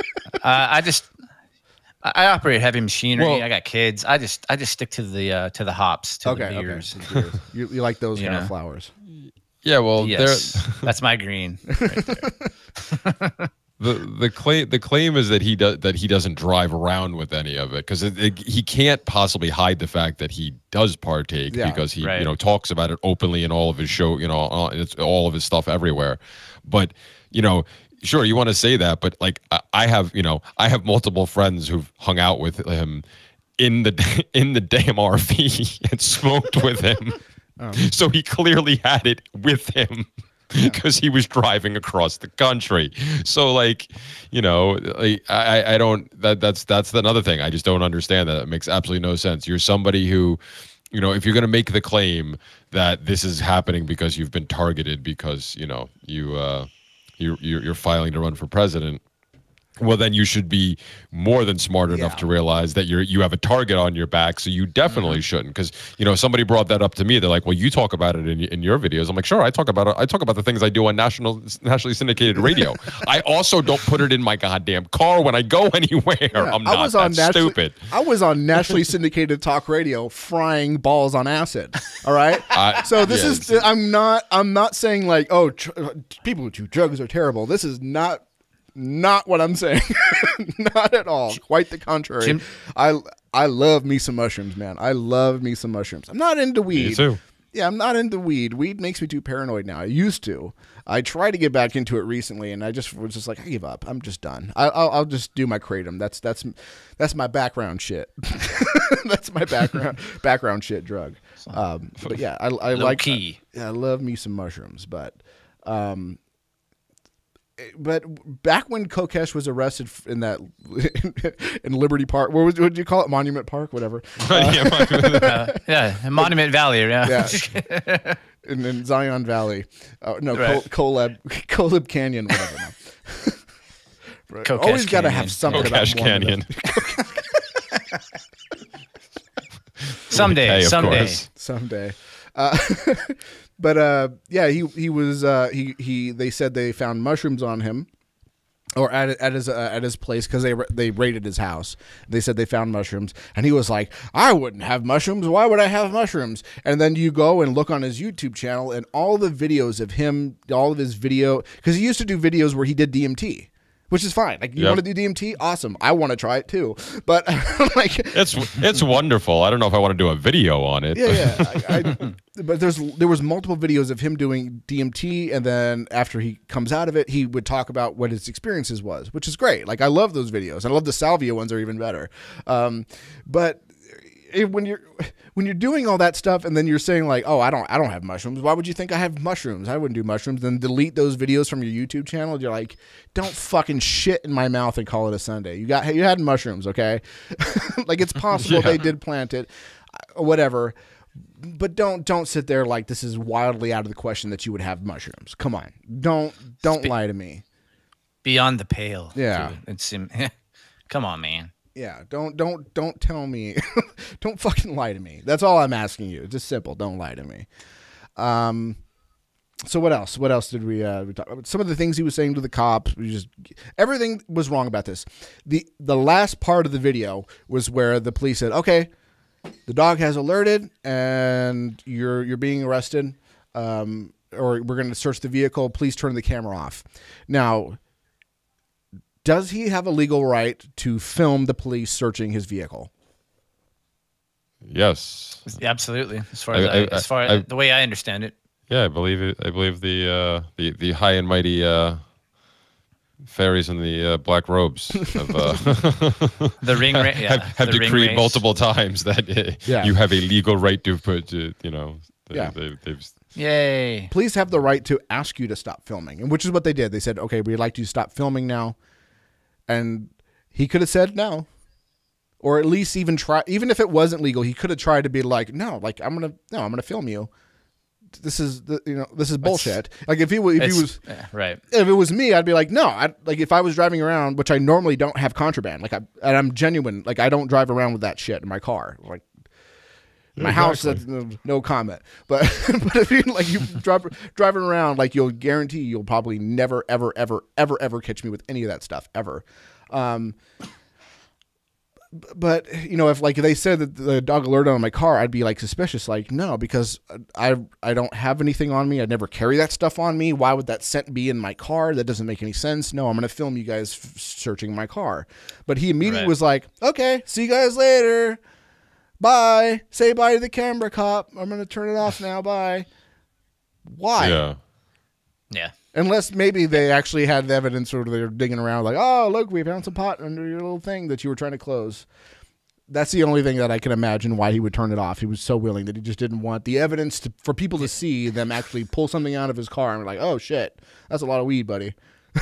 I operate heavy machinery. Well, I got kids. I just stick to the hops, to the beers. Okay. You like those kind of flowers. Yeah, well, yes, that's my green. Right there. The claim is that he doesn't drive around with any of it, because he can't possibly hide the fact that he does partake, because he talks about it openly in all of his show, it's all of his stuff everywhere. But sure, you want to say that, but like I have multiple friends who've hung out with him in the damn RV and smoked with him. So he clearly had it with him because he was driving across the country. So like, I don't, that's another thing. I just don't understand that. It makes absolutely no sense. You're somebody who, if you're going to make the claim that this is happening because you've been targeted because, you're filing to run for president, well, then you should be more than smart enough to realize that you have a target on your back, so you definitely shouldn't. Because somebody brought that up to me. They're like, "Well, you talk about it in your videos." I'm like, "Sure, I talk about it. I talk about the things I do on nationally syndicated radio. I also don't put it in my goddamn car when I go anywhere. Yeah, I'm not stupid." I was on nationally syndicated talk radio frying balls on acid. All right, so this is I'm not saying like, oh, people who do drugs are terrible. This is not what I'm saying. Not at all. Quite the contrary. I love me some mushrooms, man. I love me some mushrooms. I'm not into weed. Me too. Yeah, I'm not into weed. Weed makes me too paranoid now. I used to. I tried to get back into it recently, and I was just like, I give up. I'm just done. I'll just do my kratom. That's my background shit. That's my background shit drug. But yeah, I like key. I love me some mushrooms, but back when Kokesh was arrested in that in Liberty Park, what did you call it? Monument Park, whatever. Monument Valley, yeah. in Zion Valley. Coleb Canyon, whatever. Always got to have something Kokesh about Canyon. Someday. But he was they said they found mushrooms on him, or at his place, because they raided his house. They said they found mushrooms, and he was like, I wouldn't have mushrooms. Why would I have mushrooms? And then you go and look on his YouTube channel, and all the videos of him, all of his video, because he used to do videos where he did DMT. Which is fine. Like, you want to do DMT? Awesome. I want to try it too. But like, it's wonderful. I don't know if I want to do a video on it. Yeah. But there was multiple videos of him doing DMT, and then after he comes out of it, he would talk about what his experiences was, which is great. Like, I love those videos. I love the salvia ones, are even better. But when you're doing all that stuff, and then you're saying like, oh, I don't have mushrooms. Why would you think I have mushrooms? I wouldn't do mushrooms. Then delete those videos from your YouTube channel. You're like, don't fucking shit in my mouth and call it a Sunday. You had mushrooms, okay? Like, it's possible they did plant it, whatever. But don't sit there like this is wildly out of the question that you would have mushrooms. Come on, don't lie to me. Beyond the pale. Yeah, come on, man. Yeah, don't tell me. Don't fucking lie to me. That's all I'm asking you. Just simple. Don't lie to me. So what else? What else did we talk about? Some of the things he was saying to the cops. Everything was wrong about this. The last part of the video was where the police said, "Okay, the dog has alerted, and you're being arrested, or we're going to search the vehicle. Please turn the camera off." Now, does he have a legal right to film the police searching his vehicle? Yes, absolutely. As far as the way I understand it. Yeah, I believe it. I believe the high and mighty fairies in the black robes have, the ring have decreed multiple times that you have a legal right to put, Yay. Police have the right to ask you to stop filming, and which is what they did. They said, "Okay, we'd like you to stop filming now," and he could have said no, or at least even try. Even if it wasn't legal, he could have tried to be like, "No, like I'm gonna film you. This is bullshit." Like if it was me, I'd be like, no, like if I was driving around, which I normally don't have contraband, like I'm genuine, like I don't drive around with that shit in my car, like my house. That's no comment. But if you like you driving around, like you'll guarantee you'll probably never ever catch me with any of that stuff ever. But if like they said that the dog alerted on my car, I'd be like suspicious. Like no, because I don't have anything on me. I never carry that stuff on me. Why would that scent be in my car? That doesn't make any sense. No, I'm going to film you guys searching my car. But he immediately was like, "Okay, see you guys later. Bye. Say bye to the camera, cop. I'm going to turn it off now. Bye." Why? Yeah. Unless maybe they actually had the evidence, or they're digging around like, "Oh, look, we found some pot under your little thing that you were trying to close." That's the only thing that I can imagine why he would turn it off. He was so willing that he just didn't want the evidence for people to see them actually pull something out of his car and be like, "Oh shit, that's a lot of weed, buddy."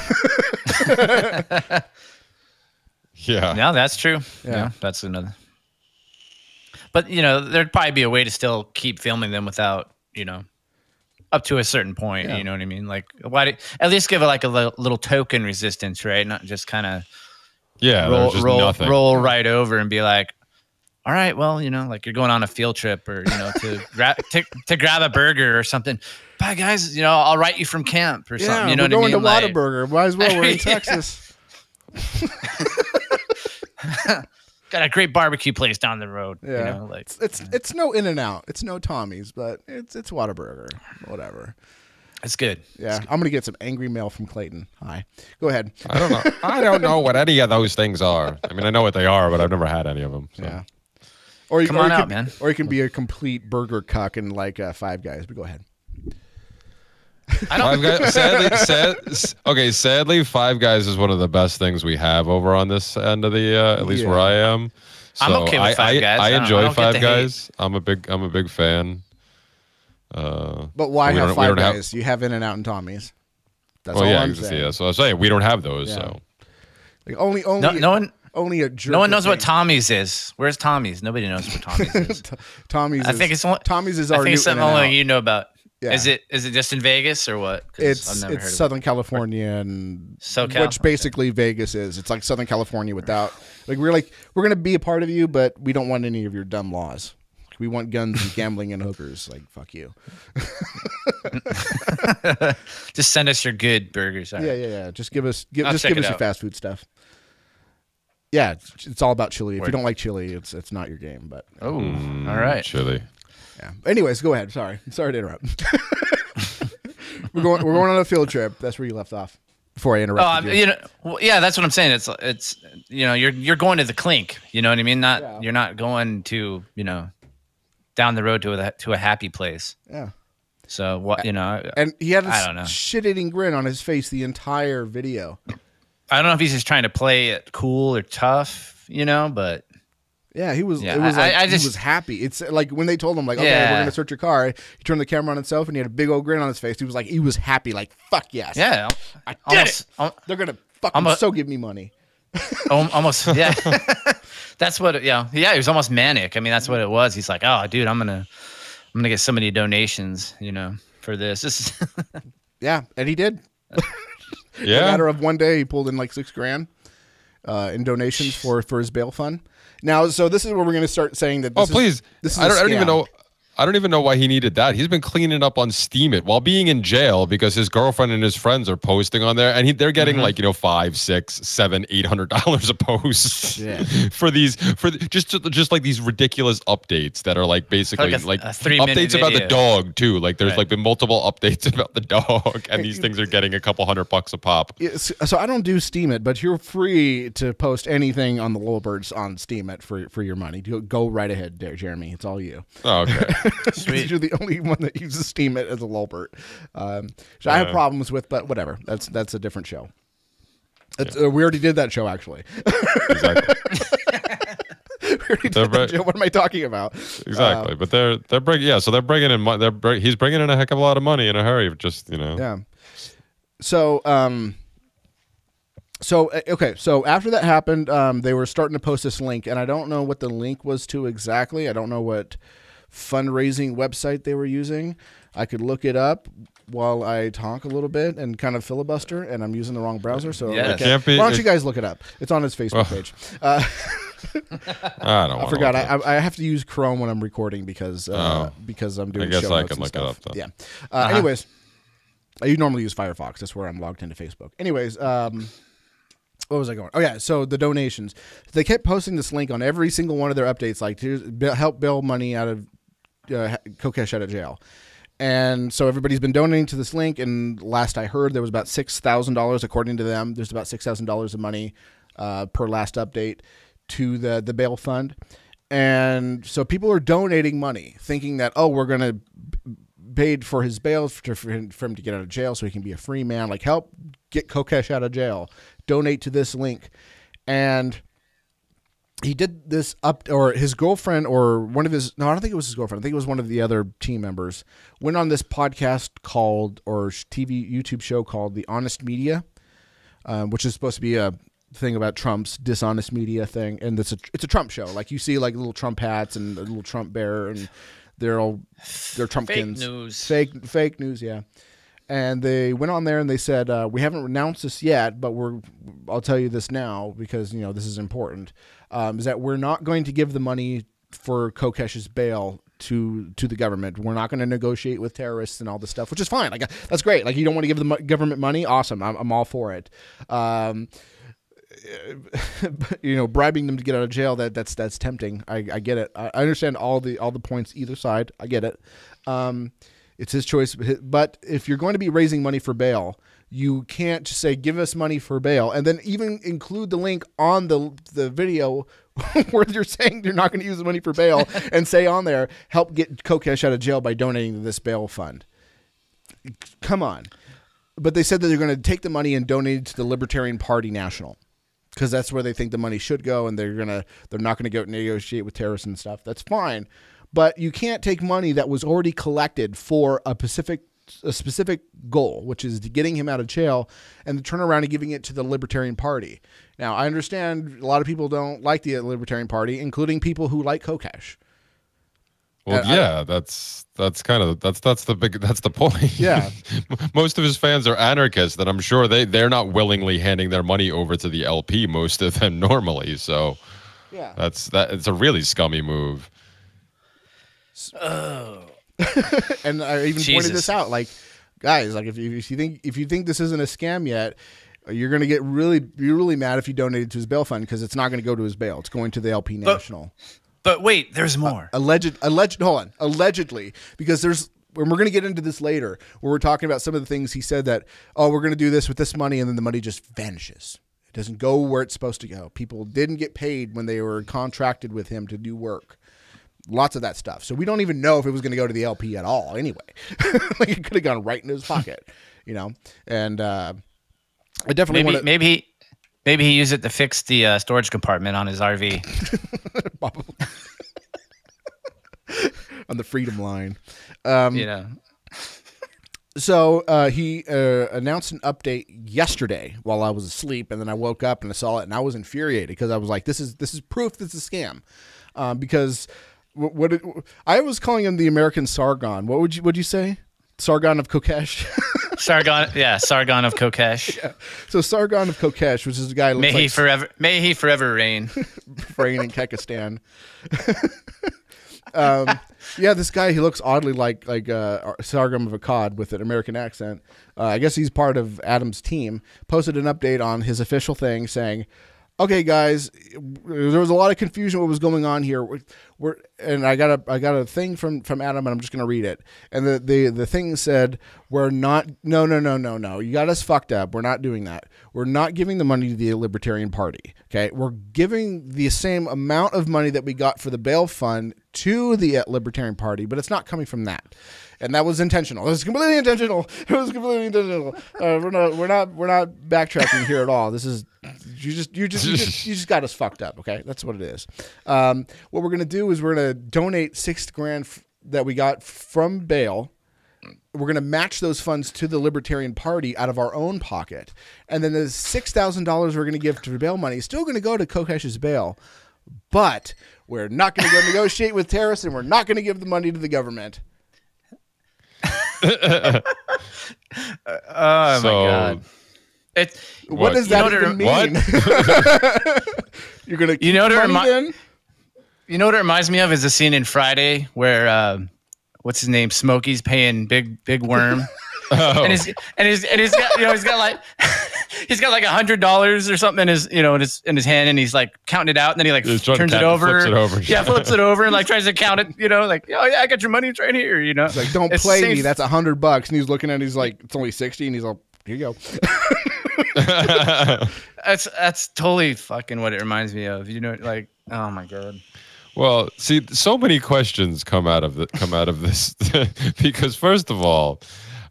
Yeah. No, that's true. Yeah, that's another. But there'd probably be a way to still keep filming them without up to a certain point, you know what I mean? Like, at least give it like a little token resistance, right? Not just kind of roll right over and be like, "All right, well, like you're going on a field trip, or to grab a burger or something. Bye, guys. I'll write you from camp or something. You know what I mean? We're going to Whataburger. Might as well. We're in Texas. Got a great barbecue place down the road. Yeah, it's no In-N-Out, it's no Tommy's, but it's Whataburger, whatever. It's good. Yeah, it's good. I'm gonna get some angry mail from Clayton. Hi, go ahead. I don't know. I don't know what any of those things are. I mean, I know what they are, but I've never had any of them. So. Yeah. Come on out, man. Or you can be a complete burger cuck and like Five Guys. But go ahead. Five Guys, sadly, Five Guys is one of the best things we have over on this end of the, at least where I am. So I'm okay with Five Guys. I enjoy Five Guys. I'm a big fan. But why have Five Guys? You have In-N-Out and Tommy's. That's all I'm saying. Yeah, so I'm saying we don't have those. So like only only a jerk. No one knows what Tommy's is. Where's Tommy's? Nobody knows what Tommy's is. Tommy's is something only you know about. Yeah. Is it just in Vegas or what? It's Southern California and SoCal, which basically Vegas is. It's like Southern California without we're gonna be a part of you, but we don't want any of your dumb laws. We want guns and gambling and hookers. Like fuck you. Just send us your good burgers. Right. Yeah. Just give us your fast food stuff. Yeah, it's all about chili. If you don't like chili, it's not your game. But all right, chili. Yeah. Anyways, go ahead. Sorry to interrupt. We're going on a field trip. That's where you left off. Before I interrupted you. That's what I'm saying. It's you're going to the clink. You know what I mean? You're not going to down the road to a happy place. Yeah. So what and he had a shit-eating grin on his face the entire video. I don't know if he's just trying to play it cool or tough, but. Yeah, he was. Yeah, it was like he was happy. It's like when they told him, like, okay, we're gonna search your car. He turned the camera on himself, and he had a big old grin on his face. He was happy, like, fuck yes. Yeah, I did it. They're gonna fucking give me money. Almost, yeah. That's what. Yeah. He was almost manic. I mean, that's what it was. He's like, oh, dude, I'm gonna I'm gonna get so many donations, for this. Yeah, and he did. Yeah. In a matter of one day, he pulled in like $6,000 in donations for his bail fund. Now, so this is where we're going to start saying that. This is I don't even know. I don't even know why he needed that. He's been cleaning up on Steam It while being in jail because his girlfriend and his friends are posting on there, and they're getting like $5, $6, $7, $800 a post for just like these ridiculous updates that are like basically like a 3-minute updates about the video. dog too. Like there's like been multiple updates about the dog, and these things are getting a couple $100 a pop. So I don't do Steam It, but you're free to post anything on the Lolberts on Steam It for your money. Go right ahead, there, Jeremy. It's all you. Oh, okay. Sweet. You're the only one that uses Steam It as a Lolbert. So I have problems with, but whatever. That's a different show. We already did that show, actually. Exactly. We already did that show. What am I talking about? Exactly. But they're bringing so they're bringing in he's bringing in a heck of a lot of money in a hurry. Just Yeah. So okay. So after that happened, they were starting to post this link, and I don't know what the link was to exactly. I don't know what fundraising website they were using. I could look it up while I talk a little bit and kind of filibuster, and I'm using the wrong browser. So Yes. why don't you guys look it up? It's on his Facebook page. I forgot. I have to use Chrome when I'm recording because I'm doing. I guess show I notes can look it up then. Yeah. Anyways, I normally use Firefox. That's where I'm logged into Facebook. Anyways, what was I going? Oh yeah, so the donations. They kept posting this link on every single one of their updates, like to help bail money out of Kokesh out of jail. And so everybody's been donating to this link, and last I heard, there was about $6,000, according to them. There's about $6,000 of money per last update to the bail fund. And so people are donating money, thinking that, we're going to pay for his bail for him to get out of jail so he can be a free man. Like, help get Kokesh out of jail. Donate to this link. And he did this or his girlfriend or one of his, no, I don't think it was his girlfriend. I think it was one of the other team members, went on this podcast called, or YouTube show called The Honest Media, which is supposed to be a thing about Trump's dishonest media thing. And it's a Trump show. Like, you see like little Trump hats and a little Trump bear, and they're Trumpkins. Fake news. Yeah. And they went on there and they said, we haven't announced this yet, but I'll tell you this now because, this is important, is that we're not going to give the money for Kokesh's bail to the government. We're not going to negotiate with terrorists and all this stuff, which is fine. Like, that's great. Like, you don't want to give the government money? Awesome. I'm all for it. Bribing them to get out of jail, that's tempting. I get it. I understand all the points either side. I get it. It's his choice. But if you're going to be raising money for bail, you can't just say, give us money for bail, and then even include the link on the video where you're saying you're not going to use the money for bail and say on there, help get Kokesh out of jail by donating to this bail fund. Come on. But they said that they're going to take the money and donate it to the Libertarian Party National, because that's where they think the money should go, and they're not going to go negotiate with terrorists and stuff. That's fine. But you can't take money that was already collected for a specific goal, which is getting him out of jail, and turn around and giving it to the Libertarian Party. Now, I understand a lot of people don't like the Libertarian Party, including people who like Kokesh. Well, that's the point. Yeah. Most of his fans are anarchists, that I'm sure they're not willingly handing their money over to the LP, most of them normally. So yeah, it's a really scummy move. Oh. And I even pointed this out, like, guys, like if you think this isn't a scam yet, you're gonna get really mad if you donate it to his bail fund, because it's not going to go to his bail. It's going to the LP National. But wait, there's more. Allegedly, because and we're going to get into this later, where we're talking about some of the things he said that, we're going to do this with this money, and then the money just vanishes. It doesn't go where it's supposed to go. People didn't get paid when they were contracted with him to do work. Lots of that stuff. So we don't even know if it was going to go to the LP at all anyway. Like, it could have gone right in his pocket, and I definitely want to... Maybe he used it to fix the storage compartment on his RV. On the Freedom Line. So he announced an update yesterday while I was asleep, and then I woke up and I saw it, and I was infuriated because I was like, this is proof this is a scam. Because I was calling him the American Sargon. Would you say? Sargon of Kokesh. Sargon of Kokesh. Yeah. So Sargon of Kokesh, which is the guy. May he forever reign. Reign in Kekistan. Yeah, this guy, he looks oddly like Sargon of Akkad with an American accent. I guess he's part of Adam's team. Posted an update on his official thing saying, "Okay, guys, there was a lot of confusion what was going on here. And I got a thing from Adam, and I'm just going to read it. And the thing said, we're not, no. You got us fucked up. We're not doing that. We're not giving the money to the Libertarian Party. Okay, we're giving the same amount of money that we got for the bail fund to the Libertarian Party, but it's not coming from that." And that was intentional. It was completely intentional. It was completely intentional. We're not backtracking here at all. This is you just got us fucked up. Okay, that's what it is. What we're gonna do is we're gonna donate $6,000 that we got from bail. We're gonna match those funds to the Libertarian Party out of our own pocket, and then the $6,000 we're gonna give to bail money is still gonna go to Kokesh's bail, but we're not gonna go negotiate with terrorists, and we're not gonna give the money to the government. Oh my God! What does that even mean? You're gonna keep money You know what it reminds me of is the scene in Friday where what's his name, Smokey's paying Big Worm, and he's got like he's got like $100 or something in his in his hand, and he's like counting it out, and then he like turns it over, flips it over, and like tries to count it, like, oh yeah, I got your money, it's right here, It's like, don't play me, that's $100, and he's looking at it, he's like, it's only 60, and he's like, here you go. That's totally fucking what it reminds me of, like, oh my God. Well, see, so many questions come out of this because first of all,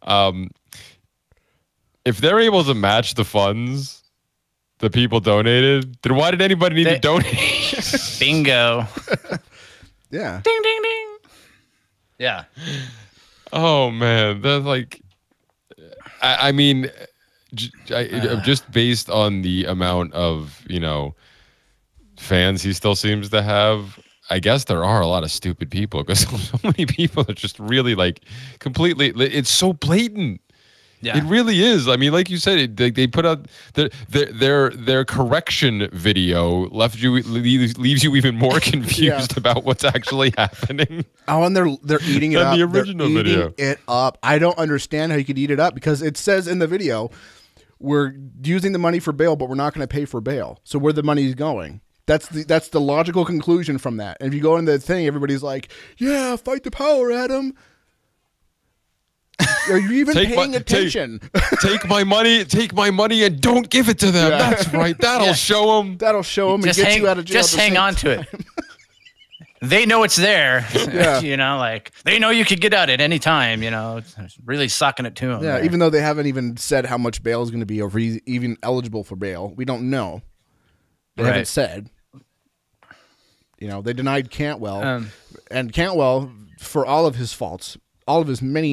if they're able to match the funds the people donated, then why did anybody need to donate? Bingo. Yeah. Ding ding ding. Yeah. Oh man, that's like, I mean, just based on the amount of fans he still seems to have, I guess there are a lot of stupid people because so many people are just really like completely. It's so blatant. Yeah. It really is. I mean, like you said, they put out their correction video leaves you even more confused about what's actually happening. Oh, and they're eating it up. The original video. It up. I don't understand how you could eat it up because it says in the video, we're using the money for bail, but we're not going to pay for bail. So where the money's going? That's the logical conclusion from that. And if you go in the thing, everybody's like, "Yeah, fight the power, Adam." Are you even paying attention? Take my money and don't give it to them. Yeah. That's right. That'll show them. That'll show them and get you out of jail. Just hang on to it. They know it's there. Yeah. Like they know you could get out at any time. Really sucking it to them. Yeah, there. Even though they haven't even said how much bail is going to be, or even eligible for bail, we don't know. They haven't said. They denied Cantwell, and Cantwell, for all of his faults, all of his many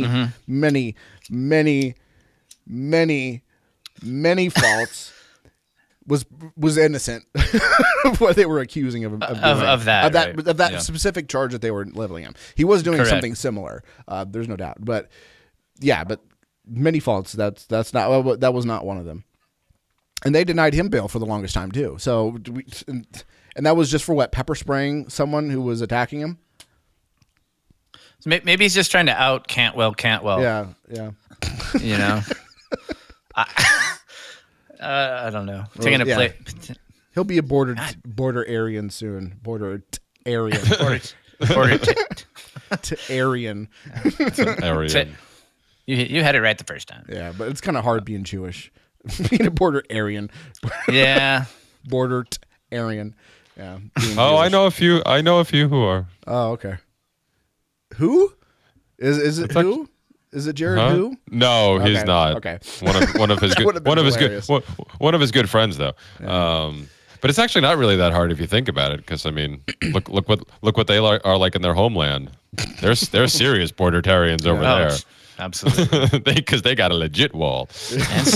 faults, was innocent of what they were accusing of that specific charge that they were leveling him. He was doing something similar. There's no doubt, but many faults. That was not one of them. And they denied him bail for the longest time too. So, and that was just for what, pepper spraying someone who was attacking him. So maybe he's just trying to out Cantwell. Yeah. I don't know. Taking a play. He'll be a border Aryan soon. Border Aryan. Aryan. Aryan. You had it right the first time. Yeah, but it's kind of hard being Jewish. Being a border Aryan. Yeah. Border Aryan. Yeah. Oh, I know a few who are. Oh, okay. Who? Is it who? Is it Jared who? No, he's not. Okay. One of his good friends though. Yeah. But it's actually not really that hard if you think about it, because I mean, look what they are like in their homeland. They're serious bordertarians over there. Absolutely. Because they got a legit wall. And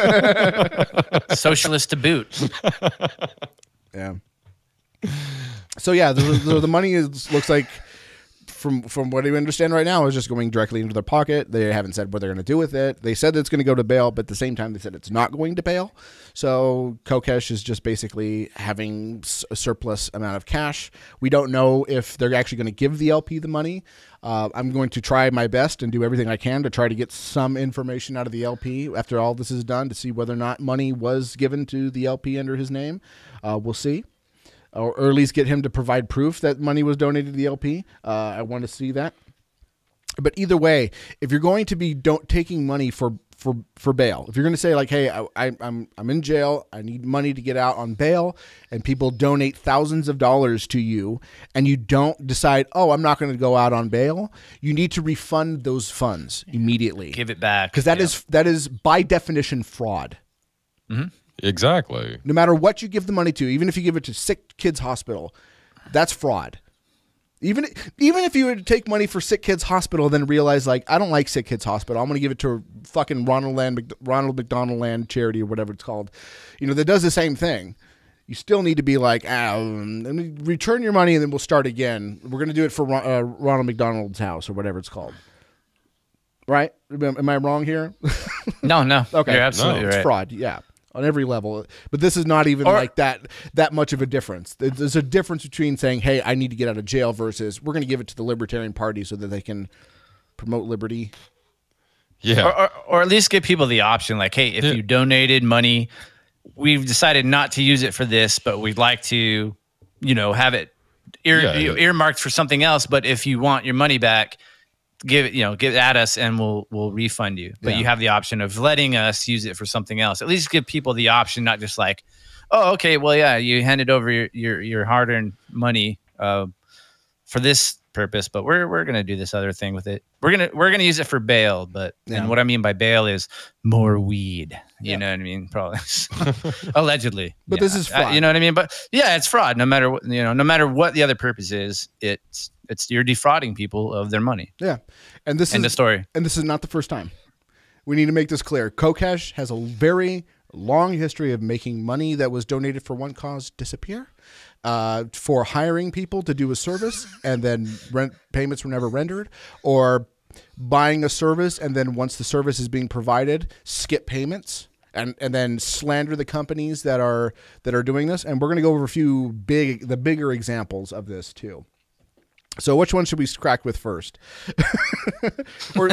socialist to boot. Yeah. So yeah, the money looks like, from what I understand right now, is just going directly into their pocket. They haven't said what they're going to do with it. They said it's going to go to bail, but at the same time, they said it's not going to bail. So Kokesh is just basically having a surplus amount of cash. We don't know if they're actually going to give the LP the money. I'm going to try my best and do everything I can to try to get some information out of the LP after all this is done to see whether or not money was given to the LP under his name. We'll see. Or at least get him to provide proof that money was donated to the LP. I want to see that. But either way, if you're going to be taking money for bail, if you're going to say like, hey, I'm in jail, I need money to get out on bail, and people donate thousands of dollars to you, and you don't decide, oh, I'm not going to go out on bail, you need to refund those funds immediately. Give it back. Because that is by definition fraud. Mm-hmm. Exactly. No matter what you give the money to, even if you give it to Sick Kids Hospital, that's fraud. Even if you were to take money for Sick Kids Hospital, then realize like, I don't like Sick Kids Hospital, I'm going to give it to a fucking Ronald McDonald Land charity or whatever it's called, that does the same thing. You still need to be like, return your money and then we'll start again. We're going to do it for Ronald McDonald's house or whatever it's called. Right? Am I wrong here? No. Okay. You're absolutely right. It's fraud. Yeah. On every level, but this is not even like that much of a difference. There's a difference between saying, hey, I need to get out of jail versus we're going to give it to the Libertarian Party so that they can promote liberty. Yeah. Or at least give people the option, like, hey, if you donated money, we've decided not to use it for this, but we'd like to, have it earmarked for something else. But if you want your money back, give it at us and we'll refund you. But you have the option of letting us use it for something else. At least give people the option, not just like, oh, okay, well, yeah, you handed over your hard-earned money for this purpose, but we're gonna do this other thing with it. We're gonna use it for bail, but and what I mean by bail is more weed. You know what I mean? Probably allegedly. But this is fraud. You know what I mean? But yeah, it's fraud. No matter what, no matter what the other purpose is, it's you're defrauding people of their money. Yeah, and this is the story. And this is not the first time. We need to make this clear. Kokesh has a very long history of making money that was donated for one cause disappear, for hiring people to do a service and then rent payments were never rendered, or buying a service and then once the service is being provided, skip payments and then slander the companies that are doing this. And we're going to go over the bigger examples of this too. So which one should we crack with first? Or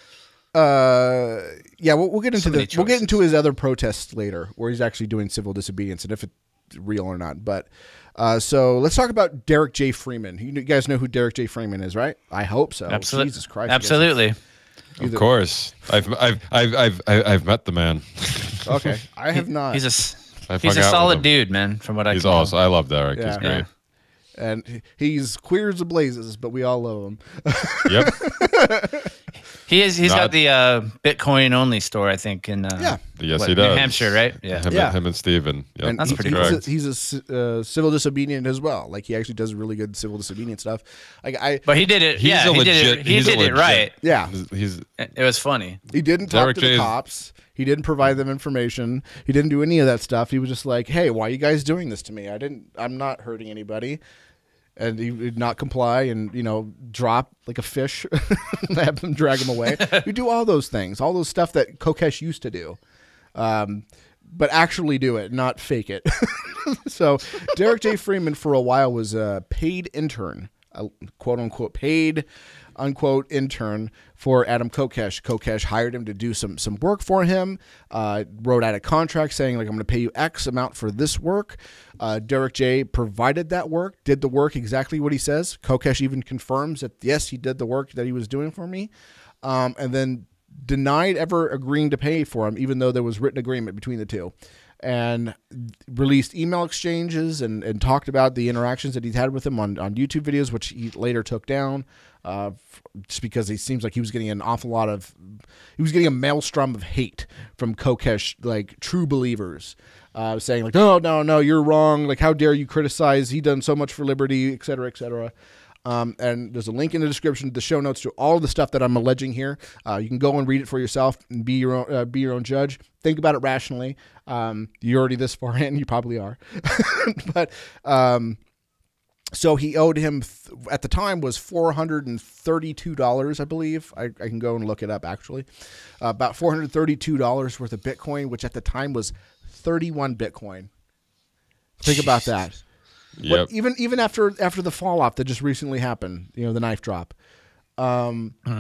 we'll get into we'll get into his other protests later, where he's actually doing civil disobedience and if it's real or not. But so let's talk about Derrick J. Freeman. You guys know who Derrick J. Freeman is, right? I hope so. Absolutely. Jesus Christ. Absolutely. Of course. I've met the man. Okay. I have not. He's a solid dude, man, from what I can He's awesome. I love Derrick. He's great. Yeah. And he's queer as the blazes, but we all love him. Yep. He's got the Bitcoin only store, I think, in yes, he does. New Hampshire, right? Yeah. Him and Steven. Yep. And that's pretty cool. He's a civil disobedient as well. Like he actually does really good civil disobedient stuff. But he did it. He did it right. Yeah. It was funny. He didn't talk to the cops. He didn't provide them information. He didn't do any of that stuff. He was just like, hey, why are you guys doing this to me? I'm not hurting anybody. And he would not comply and, drop like a fish, have them drag him away. You do all those things, all those stuff that Kokesh used to do, but actually do it, not fake it. So Derrick J. Freeman for a while was a paid intern, a quote unquote paid unquote intern for Adam Kokesh. Kokesh hired him to do some work for him, wrote out a contract saying like, I'm going to pay you X amount for this work. Derrick J provided that work, did the work exactly what he says. Kokesh even confirms that yes, he did the work that he was doing for me, and then denied ever agreeing to pay for him, even though there was written agreement between the two, and released email exchanges and talked about the interactions that he'd had with him on YouTube videos, which he later took down, just because he seems like he was getting a maelstrom of hate from Kokesh, like true believers, saying like, no, you're wrong. Like, how dare you criticize? He done so much for liberty, et cetera, et cetera. And there's a link in the description, the show notes to all the stuff that I'm alleging here. You can go and read it for yourself and be your own judge. Think about it rationally. You're already this far in, you probably are. But So he owed him at the time was $432, I believe. I can go and look it up actually. About $432 worth of Bitcoin, which at the time was 31 Bitcoin. Think about that. Yep. Even after the fall off that just recently happened, the knife drop. That's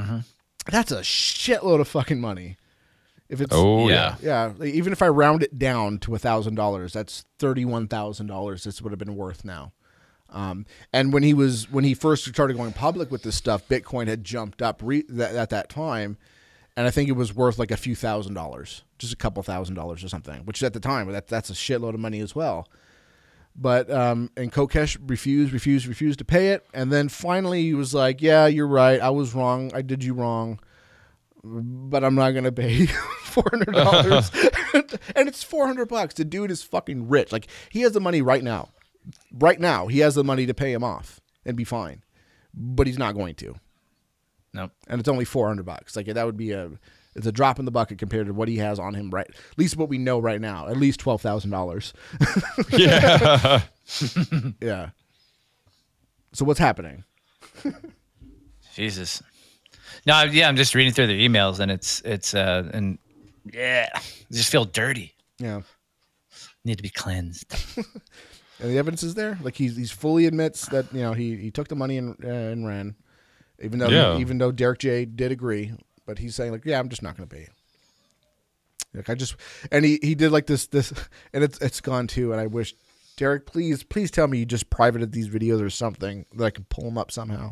a shitload of fucking money. If it's yeah. Even if I round it down to $1,000, that's $31,000. This would have been worth now. And when he first started going public with this stuff, Bitcoin had jumped up at that time, and I think it was worth like a few $1,000s, just a couple $1,000s or something. Which at the time, that's a shitload of money as well. But and Kokesh refused to pay it, and then finally he was like, "Yeah, you're right. I was wrong. I did you wrong, but I'm not gonna pay you $400." And it's $400. The dude is fucking rich. Like he has the money right now. Right now, he has the money to pay him off and be fine, but he's not going to. Nope. And it's only $400. Like that would be it's a drop in the bucket compared to what he has on him, right? At least what we know right now. At least $12,000. Yeah. Yeah. So what's happening? Jesus. No, yeah, I'm just reading through the emails, and it's I just feel dirty. Yeah. Need to be cleansed. And the evidence is there. Like he's fully admits that he took the money and ran, even though Derrick J did agree. But he's saying, like, yeah, I'm just not going to pay you. Like, he did like this, and it's gone too. And I wish, Derrick, please tell me you just privated these videos or something that I can pull them up somehow.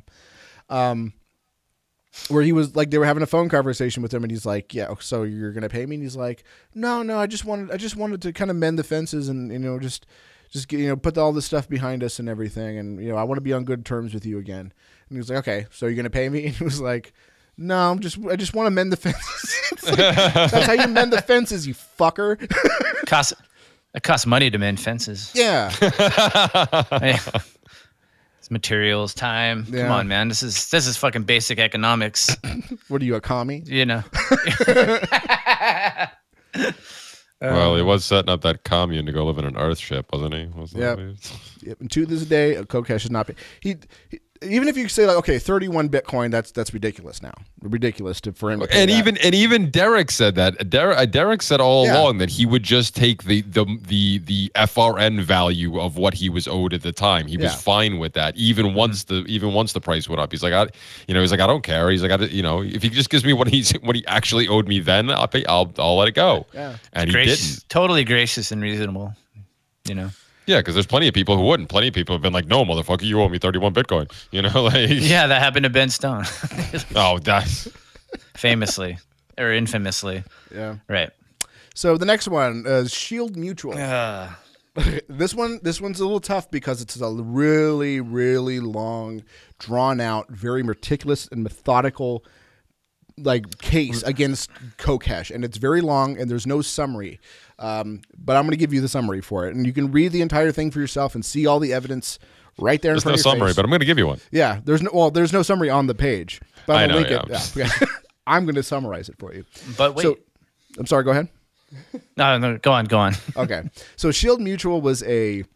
Where he was like, they were having a phone conversation with him, and he's like, yeah, so you're going to pay me? And he's like, no, I just wanted to kind of mend the fences and, just put all this stuff behind us and everything. And, I want to be on good terms with you again. And he was like, okay, so you're going to pay me? And he was like, no, I just want to mend the fences. Like, that's how you mend the fences, you fucker. It costs money to mend fences. Yeah. It's materials, time. Yeah. Come on, man. This is fucking basic economics. What are you, a commie? Well, he was setting up that commune to go live in an Earth ship, wasn't he? Yep. And to this day, Kokesh has not been. He even if you say like, okay, 31 Bitcoin, that's ridiculous now. Ridiculous for him. And even Derrick said that. Derrick said all along that he would just take the FRN value of what he was owed at the time. He was fine with that, even once the price went up. He's like, I don't care. He's like, if he just gives me what he actually owed me, then I'll let it go. Yeah. And he didn't. Totally gracious and reasonable. Yeah, because there's plenty of people who wouldn't. Plenty of people have been like, no, motherfucker, you owe me 31 Bitcoin. Yeah, that happened to Ben Stone. Oh, that's... Famously. Or infamously. Yeah. Right. So the next one is Shield Mutual. This one's a little tough because it's a really, really long, drawn-out, very meticulous and methodical case against Kokesh, and it's very long and there's no summary. But I'm going to give you the summary for it, and you can read the entire thing for yourself and see all the evidence right there in front of your face. There's no summary, but I'm going to give you one. Yeah, there's no summary on the page, but I'm going to link it. Yeah. I'm going to summarize it for you. But wait. So, I'm sorry, go ahead. No, go on. Okay. So Shield Mutual was it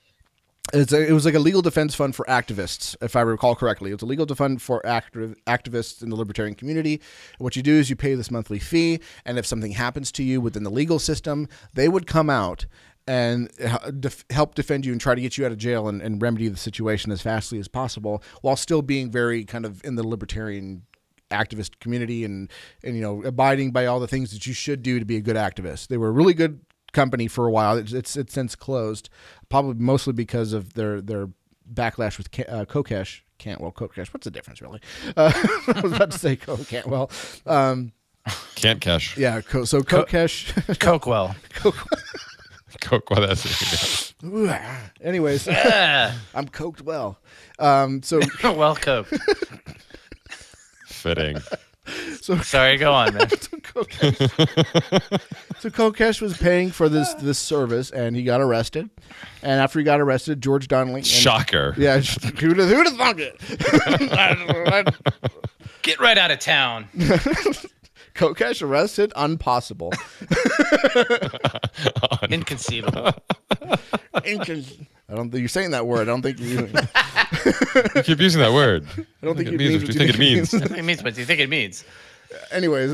was like a legal defense fund for activists, if I recall correctly. It's a legal defense for activists in the libertarian community. What you do is you pay this monthly fee, and if something happens to you within the legal system, they would come out and help defend you and try to get you out of jail and remedy the situation as fastly as possible, while still being very kind of in the libertarian activist community and abiding by all the things that you should do to be a good activist. They were a really good company for a while. It's since closed, probably mostly because of their backlash with Kokesh. Kokesh. What's the difference, really? I was about to say Cantwell. Can't cash. Yeah. So Kokesh. Cokewell. Cokewell. That's it. Anyways, I'm coked well. So well coked. Fitting. So sorry, go on, man. So Kokesh was paying for this service, and he got arrested. And after he got arrested, George Donnelly. Shocker. Yeah, who'd have thunk it? Get right out of town. Kokesh arrested? Impossible. Inconceivable. I don't think you're saying that word. I don't think you're using You keep using that word. I don't think it means what you think it means. It means what you think it means. Anyways,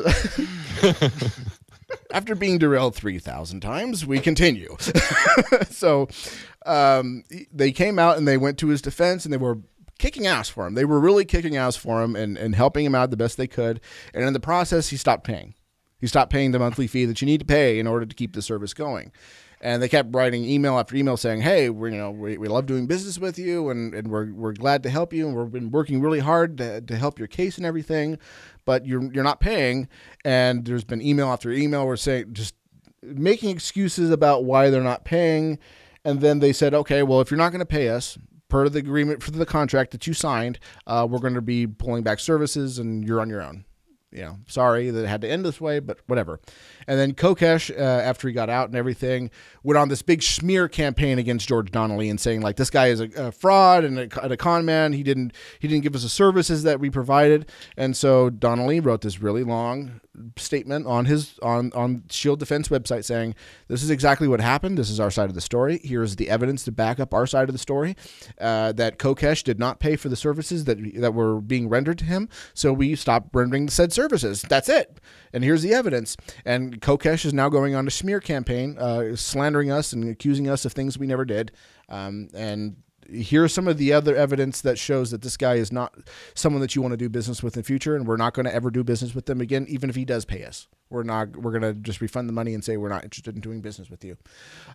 after being derailed 3,000 times, we continue. So they came out and they went to his defense and they were kicking ass for him. They were really kicking ass for him and helping him out the best they could. And in the process, he stopped paying. He stopped paying the monthly fee that you need to pay in order to keep the service going. And they kept writing email after email saying, hey, we love doing business with you and we're glad to help you. And we've been working really hard to help your case and everything, but you're not paying. And there's been email after email we're saying, just making excuses about why they're not paying. And then they said, okay, well, if you're not going to pay us per the agreement for the contract that you signed, we're going to be pulling back services and you're on your own. Sorry that it had to end this way, but whatever. And then Kokesh, after he got out and everything, went on this big smear campaign against George Donnelly and saying like this guy is a fraud and a con man. He didn't give us the services that we provided. And so Donnelly wrote this really long statement on his on Shield Defense website saying this is exactly what happened. This is our side of the story. Here's the evidence to back up our side of the story. That Kokesh did not pay for the services that were being rendered to him, so we stopped rendering said services. That's it. And here's the evidence. And Kokesh is now going on a smear campaign, slandering us and accusing us of things we never did. And here's some of the other evidence that shows that this guy is not someone that you want to do business with in the future, and we're not going to ever do business with them again, even if he does pay us. We're going to just refund the money and say we're not interested in doing business with you.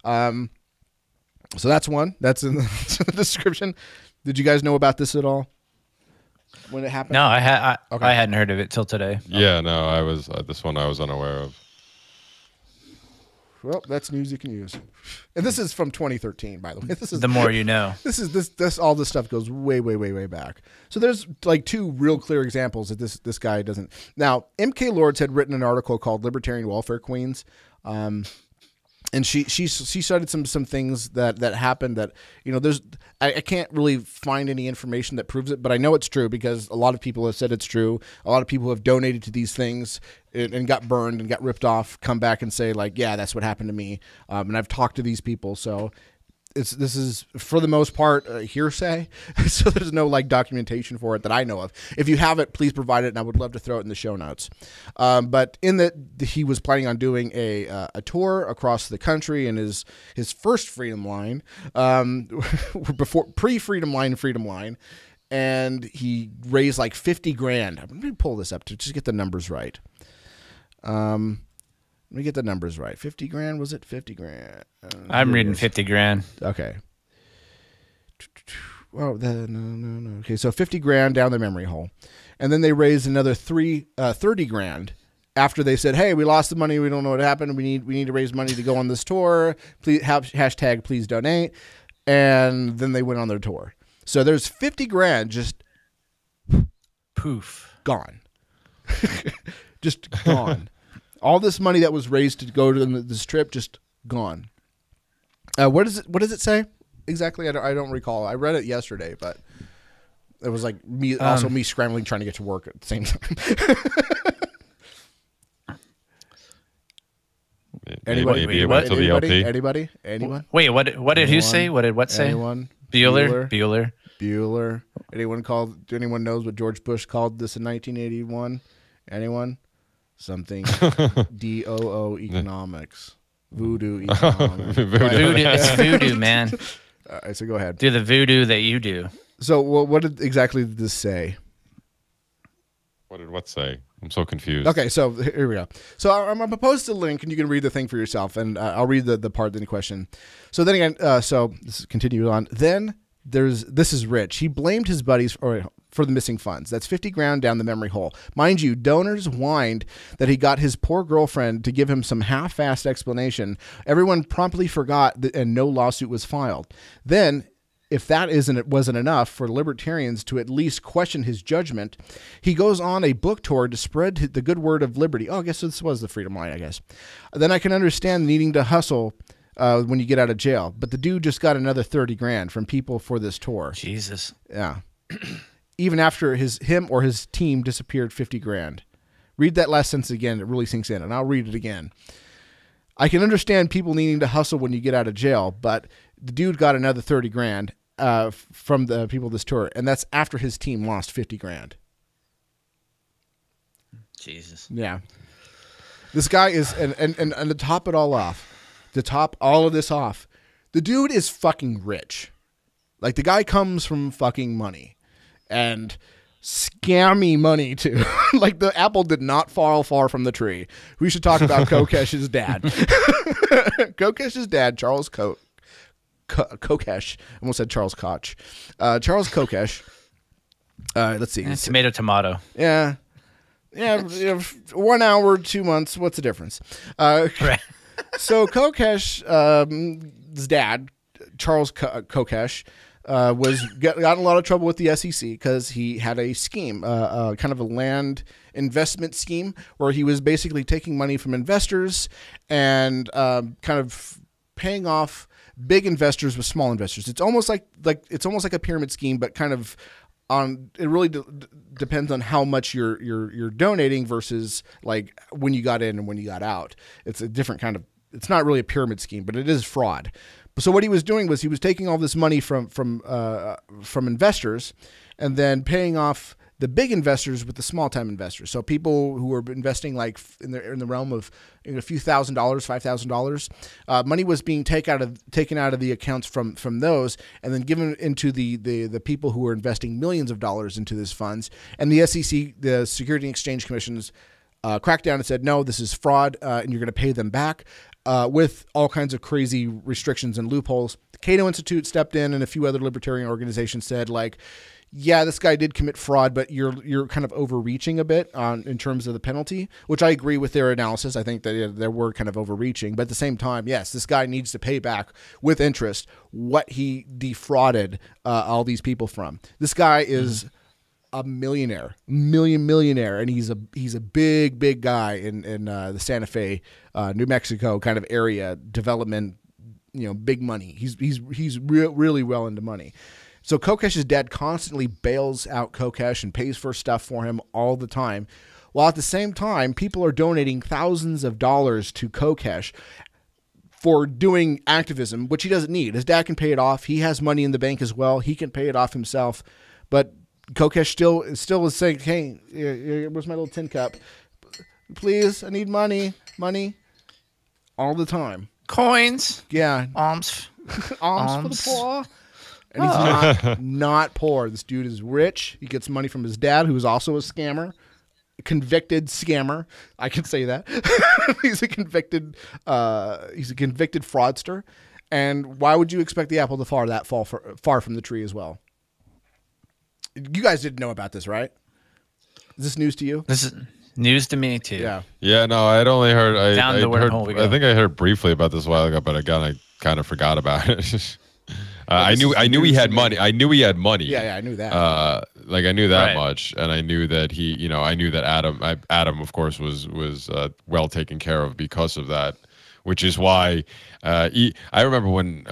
So that's one. That's in the description. Did you guys know about this at all when it happened? No, I hadn't heard of it till today. Yeah, no, I was this one I was unaware of. Well, that's news you can use. And this is from 2013, by the way. This is the more you know. This all this stuff goes way back. So there's like two real clear examples that this guy doesn't. Now, MK Lords had written an article called Libertarian Welfare Queens. And she cited some things that happened that, I can't really find any information that proves it, but I know it's true because a lot of people have said it's true. A lot of people have donated to these things and got burned and got ripped off, come back and say like, yeah, that's what happened to me. And I've talked to these people. So this is for the most part hearsay. So there's no like documentation for it that I know of. If you have it, please provide it, and I would love to throw it in the show notes. But in that he was planning on doing a tour across the country in his first Freedom Line, before pre-Freedom Line, and he raised like 50 grand. Let me pull this up to just get the numbers right. Let me get the numbers right. 50 grand, was it? 50 grand. I'm reading 50 grand. Okay. Oh, no. Okay, so 50 grand down the memory hole. And then they raised another 30 grand after they said, hey, we lost the money. We don't know what happened. We need to raise money to go on this tour. Please hashtag please donate. And then they went on their tour. So there's 50 grand just poof. Gone. Just gone. All this money that was raised to go to this trip, just gone. What does it say exactly? I don't recall. I read it yesterday, but it was like me scrambling trying to get to work at the same time. Anybody? Anyone? Wait, what did who say? What did what say? Anyone? Bueller. Anyone knows what George Bush called this in 1981? Anyone? Something DOO economics. Voodoo economics. It's voodoo, man. All right, so go ahead. Do the voodoo that you do. So what exactly did this say? What did what say? I'm so confused. Okay, so here we go. So I'm going to post a link, and you can read the thing for yourself, and I'll read the part in question. So then again, so this continues on. Then this is Rich. He blamed his buddies for the missing funds. That's 50 grand down the memory hole. Mind you, donors whined that he got his poor girlfriend to give him some half-assed explanation. Everyone promptly forgot and no lawsuit was filed. Then, if that wasn't enough for libertarians to at least question his judgment, he goes on a book tour to spread the good word of liberty. Oh, I guess this was the Freedom Line, I guess. Then I can understand needing to hustle when you get out of jail. But the dude just got another 30 grand from people for this tour. Jesus. Yeah. Even after him or his team disappeared 50 grand. Read that last sentence again. It really sinks in, and I'll read it again. I can understand people needing to hustle when you get out of jail, but the dude got another 30 grand from the people of this tour, and that's after his team lost 50 grand. Jesus. Yeah. This guy is, and to top it all off, to top all of this off, the dude is fucking rich. Like, the guy comes from fucking money. And scammy money, too. Like, the apple did not fall far from the tree. We should talk about Kokesh's dad. Kokesh's dad, Charles Kokesh. I almost said Charles Koch. Charles Kokesh. Let's see. Tomato. Yeah. Yeah, 1 hour, 2 months. What's the difference? Right. So Kokesh's dad, Charles Kokesh, got in a lot of trouble with the SEC because he had a scheme, kind of a land investment scheme, where he was basically taking money from investors and kind of paying off big investors with small investors. It's almost like a pyramid scheme, but kind of it really depends on how much you're donating versus like when you got in and when you got out. It's a different kind of. It's not really a pyramid scheme, but it is fraud. So what he was doing was he was taking all this money from investors, and then paying off the big investors with the small time investors. So people who were investing like in the realm of a few $1,000s, $5,000, money was being taken out of the accounts from those, and then given into the people who were investing millions of dollars into these funds. And the SEC, the Security and Exchange Commission's cracked down and said, no, this is fraud, and you're going to pay them back. With all kinds of crazy restrictions and loopholes. The Cato Institute stepped in, and a few other libertarian organizations said, like, yeah, this guy did commit fraud, but you're kind of overreaching a bit in terms of the penalty, which I agree with their analysis. I think that they were kind of overreaching, but at the same time, yes, this guy needs to pay back with interest what he defrauded all these people from. This guy is a millionaire, millionaire, and he's a big guy in the Santa Fe, New Mexico kind of area development. Big money. He's really well into money. So Kokesh's dad constantly bails out Kokesh and pays for stuff for him all the time, while at the same time people are donating thousands of dollars to Kokesh for doing activism, which he doesn't need. His dad can pay it off. He has money in the bank as well. He can pay it off himself, but Kokesh still is saying, hey, where's my little tin cup? Please, I need money. All the time. Coins. Yeah. Alms. Alms for the poor. And he's not poor. This dude is rich. He gets money from his dad, who is also a scammer. A convicted scammer. I can say that. He's a convicted fraudster. And why would you expect the apple to fall far from the tree as well? You guys didn't know about this, right? Is this news to you? This is news to me too. Yeah. Yeah. No, I'd only heard. I think I heard briefly about this a while ago, but again, I kind of forgot about it. I knew he had money. I knew he had money. Yeah, I knew that. I knew that much, and I knew that I knew that Adam, of course, was well taken care of because of that, which is why I remember when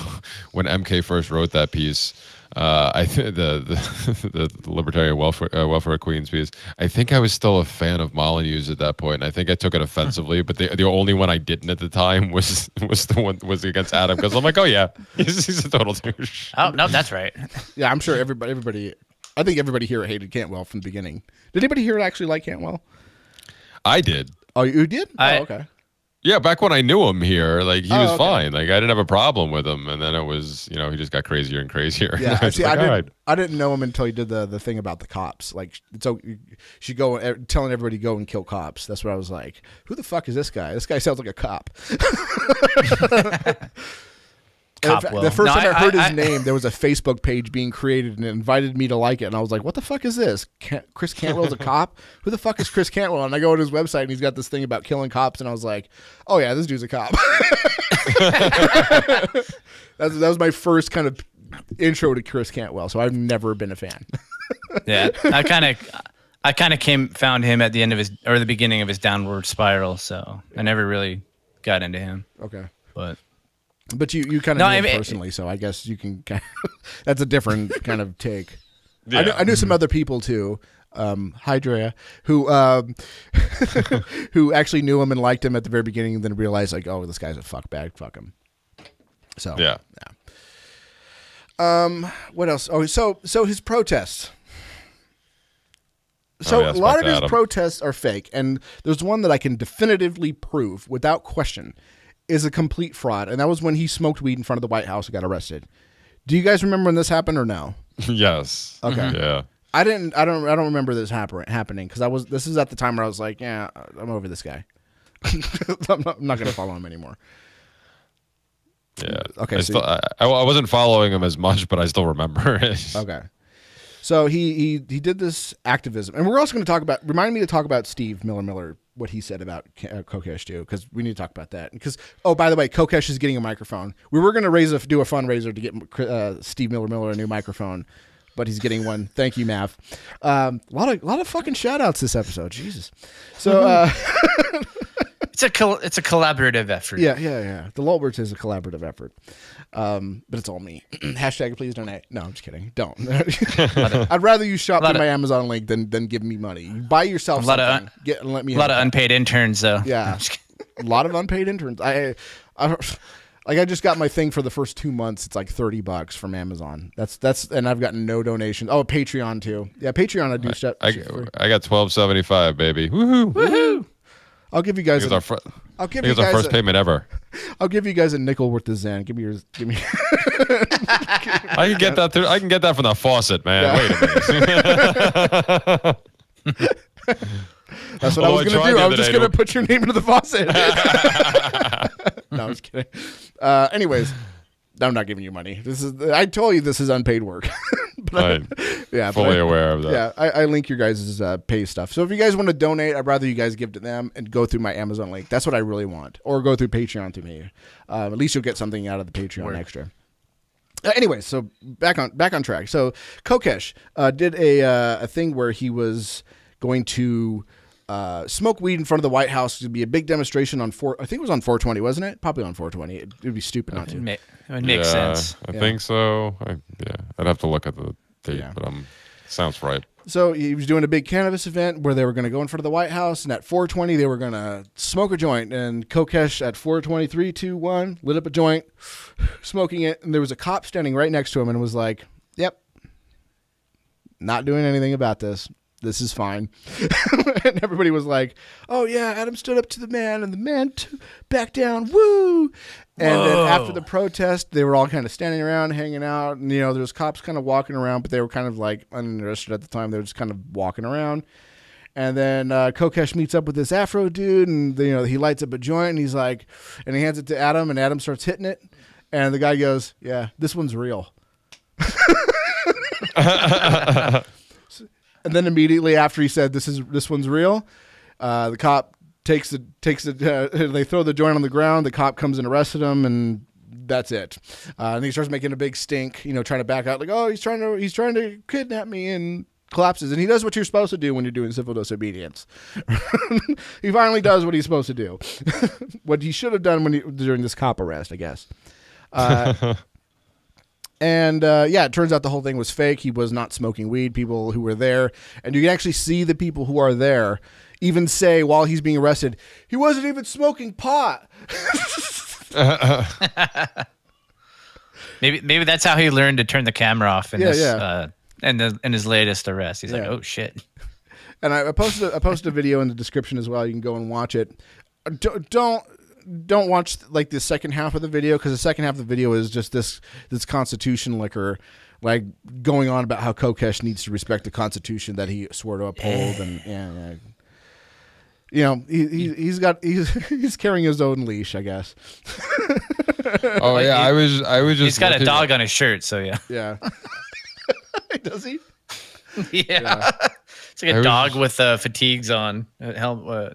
MK first wrote that piece. I think the Libertarian welfare Queens piece. I think I was still a fan of Molyneux's at that point, and I think I took it offensively. But the only one I didn't at the time was against Adam, because I'm like, oh yeah, he's a total douche. Oh no, that's right. Yeah, I'm sure everybody. I think everybody here hated Cantwell from the beginning. Did anybody here actually like Cantwell? I did. Oh, you did? Oh, okay. Yeah, back when I knew him here, like he was fine. Like I didn't have a problem with him, and then it was, he just got crazier and crazier. Yeah, see, I didn't know him until he did the thing about the cops. Like, so you should go telling everybody to go and kill cops. That's what I was like. Who the fuck is this guy? This guy sounds like a cop. The first time I heard his name, there was a Facebook page being created and it invited me to like it, and I was like, "What the fuck is this? Chris Cantwell's a cop? Who the fuck is Chris Cantwell?" And I go to his website and he's got this thing about killing cops, and I was like, "Oh yeah, this dude's a cop." That was my first kind of intro to Chris Cantwell, so I've never been a fan. Yeah, I kind of found him at the end of the beginning of his downward spiral, so I never really got into him. Okay, But you kind of knew him personally, so I guess you can. That's a different kind of take. Yeah. I knew some other people too. Hydrea, who who actually knew him and liked him at the very beginning, and then realized like, oh, this guy's a fuckbag, fuck him. So yeah. What else? Oh, so his protests. So a lot of his protests are fake, and there's one that I can definitively prove without question is a complete fraud, and that was when he smoked weed in front of the White House and got arrested. Do you guys remember when this happened or no? Yes. Okay. Yeah. I don't remember this happening because this is at the time where I was like, yeah, I'm over this guy. I'm not going to follow him anymore. Yeah. Okay. I wasn't following him as much, but I still remember it. Okay. So he did this activism, and we're also going to remind me to talk about Steve Miller, what he said about Kokesh too, because we need to talk about that. Because by the way, Kokesh is getting a microphone. We were going to do a fundraiser to get Steve Miller a new microphone, but he's getting one. Thank you, Mav. A lot of fucking shout outs this episode. Jesus. So it's a collaborative effort. Yeah. The Lolberts is a collaborative effort. But it's all me. Hashtag please donate. No, I'm just kidding. Don't. I'd rather you shop through my Amazon link than give me money. You buy yourself something. Let me. A lot of unpaid interns though. Yeah. A lot of unpaid interns. I just got my thing for the first 2 months. It's like $30 from Amazon. And I've gotten no donation. Oh, Patreon too. Yeah, Patreon. I do stuff. I got $12.75, baby. Woohoo! Woohoo! I'll give you guys. Our first payment ever. I'll give you guys a nickel worth of Zen. Give me. I can get that through. I can get that from the faucet, man. Yeah. Wait a minute. That's what I was going to do. I was just going to put your name into the faucet. No, I was kidding. Anyways, I'm not giving you money. I told you this is unpaid work. Fully aware of that. Yeah, I link your guys' pay stuff. So if you guys want to donate, I'd rather you guys give to them and go through my Amazon link. That's what I really want. Or go through Patreon to me. At least you'll get something out of the Patreon extra. Anyway, so back on track. So Kokesh did a thing where he was going to smoke weed in front of the White House. It would be a big demonstration on I think it was on 420, wasn't it? Probably on 420. It would be stupid not to. It would make sense. I think so. I'd have to look at the date, but sounds right. So he was doing a big cannabis event where they were going to go in front of the White House, and at 4:20 they were going to smoke a joint. And Kokesh at 4:20, 3, 2, 1, lit up a joint, smoking it, and there was a cop standing right next to him and was like, "Yep, not doing anything about this. This is fine." And everybody was like, "Oh yeah, Adam stood up to the man, and the man backed down. Woo!" And then after the protest, they were all kind of standing around, hanging out, and there was cops kind of walking around, but they were kind of like uninterested at the time. They were just kind of walking around. And then Kokesh meets up with this Afro dude, and he lights up a joint, and he's like, and he hands it to Adam, and Adam starts hitting it, and the guy goes, "Yeah, this one's real." And then immediately after he said this one's real, the cop takes it. They throw the joint on the ground. The cop comes and arrested him, and that's it. And he starts making a big stink, trying to back out, like, "Oh, he's trying to kidnap me," and collapses. And he does what you're supposed to do when you're doing civil disobedience. He finally does what he's supposed to do. What he should have done during this cop arrest, I guess. And it turns out the whole thing was fake. He was not smoking weed. People who were there, and you can actually see the people who are there even say while he's being arrested, he wasn't even smoking pot. Maybe that's how he learned to turn the camera off in in his latest arrest. He's like, "Oh shit." And I posted a video in the description as well. You can go and watch it. Don't watch like the second half of the video, because the second half of the video is just this Constitution liquor, like going on about how Kokesh needs to respect the Constitution that he swore to uphold, and he's carrying his own leash, I guess. Oh yeah, I was just. He's got a dog on his shirt, so yeah. Yeah. Does he? Yeah. It's like a dog with fatigues on. Yeah.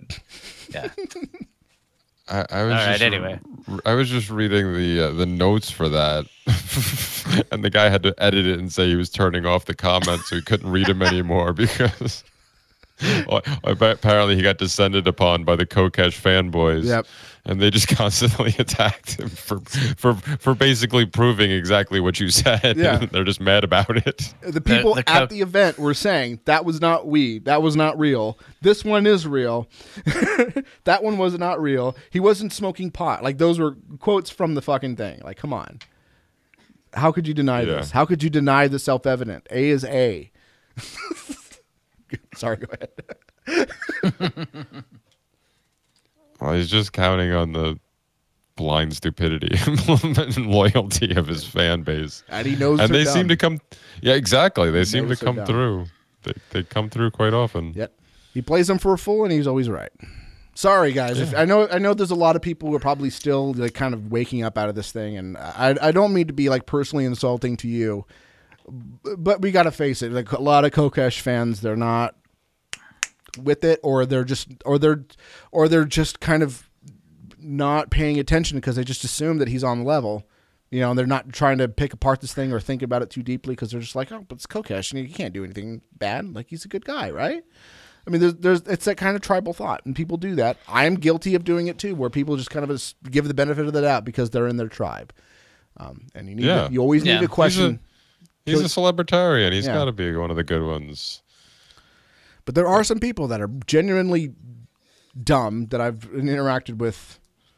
I was just reading the notes for that, and the guy had to edit it and say he was turning off the comments so he couldn't read them anymore because Apparently, he got descended upon by the Kokesh fanboys. Yep. And they just constantly attacked him for basically proving exactly what you said. Yeah. They're just mad about it. The people at the event were saying that was not weed. That was not real. This one is real. That one was not real. He wasn't smoking pot. Like, those were quotes from the fucking thing. Like, come on. How could you deny this? How could you deny the self-evident? A is A. Sorry, go ahead. Well, he's just counting on the blind stupidity and loyalty of his fan base. And he knows, and they seem to come. Yeah, exactly. They seem to come through. They come through quite often. Yep. He plays them for a fool, and he's always right. Sorry, guys. Yeah. If, I know there's a lot of people who are probably still like kind of waking up out of this thing, and I don't mean to be like personally insulting to you, but we got to face it. Like, a lot of Kokesh fans, they're not with it, or they're just kind of not paying attention because they just assume that he's on the level. You know, and they're not trying to pick apart this thing or think about it too deeply because they're just like, oh, but it's Kokesh and he can't do anything bad. Like, he's a good guy, right? I mean, it's that kind of tribal thought, and people do that. I am guilty of doing it too, where people just kind of give the benefit of the doubt because they're in their tribe. And you always need to question. He's a celebritarian. He's got to be one of the good ones. But there are some people that are genuinely dumb that I've interacted with.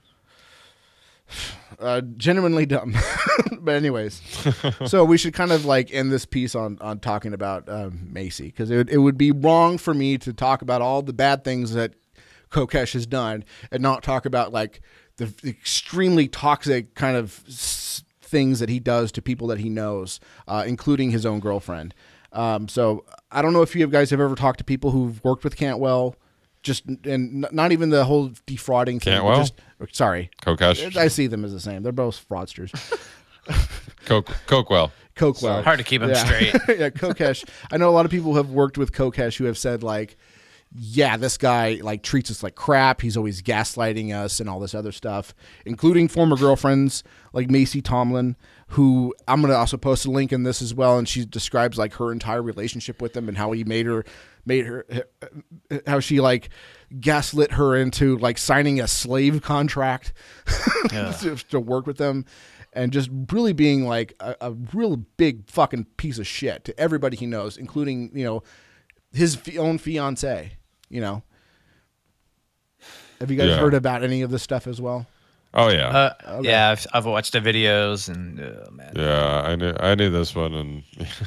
Genuinely dumb. But anyways, so we should kind of like end this piece on talking about Macy, because it would be wrong for me to talk about all the bad things that Kokesh has done and not talk about like the extremely toxic kind of things that he does to people that he knows, including his own girlfriend. So I don't know if you guys have ever talked to people who've worked with Cantwell, and not even the whole defrauding thing. Cantwell? Sorry. Kokesh? I see them as the same. They're both fraudsters. Cokewell. Hard to keep him straight. Yeah, Kokesh. I know a lot of people who have worked with Kokesh who have said, like, yeah, this guy like treats us like crap. He's always gaslighting us and all this other stuff, including former girlfriends like Macy Tomlin, who I'm going to also post a link in this as well. And she describes like her entire relationship with him and how he made her, how she like gaslit her into like signing a slave contract to work with them. And just really being like a real big fucking piece of shit to everybody he knows, including, you know, his own fiance. You know, have you guys heard about any of this stuff as well? Oh yeah, okay. Yeah. I've watched the videos and man. Yeah, I knew this one, and